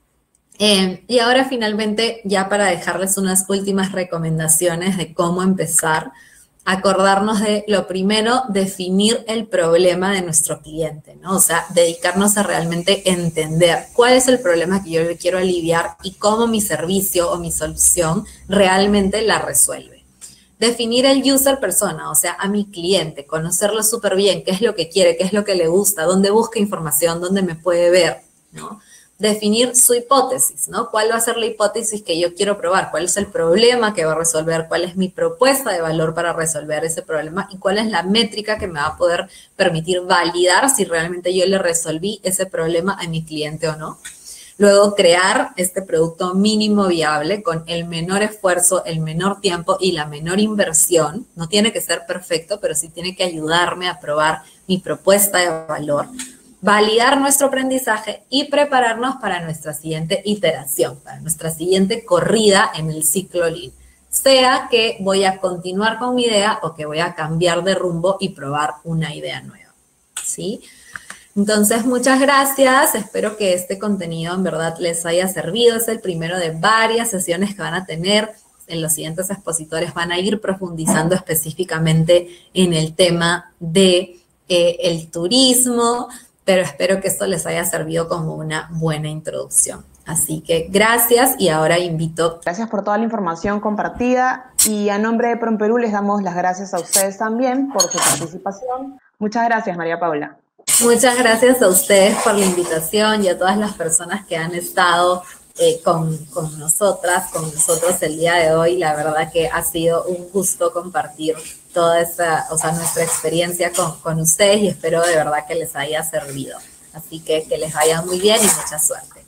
Y ahora finalmente, ya para dejarles unas últimas recomendaciones de cómo empezar, acordarnos de lo primero, definir el problema de nuestro cliente, ¿no? O sea, dedicarnos a realmente entender cuál es el problema que yo le quiero aliviar y cómo mi servicio o mi solución realmente la resuelve. Definir el user persona, o sea, a mi cliente, conocerlo súper bien, qué es lo que quiere, qué es lo que le gusta, dónde busca información, dónde me puede ver, ¿no? definir su hipótesis, ¿no? ¿Cuál va a ser la hipótesis que yo quiero probar? ¿Cuál es el problema que va a resolver? ¿Cuál es mi propuesta de valor para resolver ese problema? ¿Y cuál es la métrica que me va a poder permitir validar si realmente yo le resolví ese problema a mi cliente o no? Luego, crear este producto mínimo viable con el menor esfuerzo, el menor tiempo y la menor inversión. No tiene que ser perfecto, pero sí tiene que ayudarme a probar mi propuesta de valor. Validar nuestro aprendizaje y prepararnos para nuestra siguiente iteración, para nuestra siguiente corrida en el ciclo Lean. Sea que voy a continuar con mi idea o que voy a cambiar de rumbo y probar una idea nueva, ¿sí? Entonces, muchas gracias. Espero que este contenido en verdad les haya servido. Es el primero de varias sesiones que van a tener. En los siguientes expositores van a ir profundizando específicamente en el tema de el turismo, pero espero que esto les haya servido como una buena introducción. Así que gracias y ahora invito. Gracias por toda la información compartida y a nombre de PROMPERÚ les damos las gracias a ustedes también por su participación. Muchas gracias, María Paula. Muchas gracias a ustedes por la invitación y a todas las personas que han estado con nosotros el día de hoy. La verdad que ha sido un gusto compartir toda nuestra experiencia con ustedes y espero de verdad que les haya servido. Así que les vaya muy bien y mucha suerte.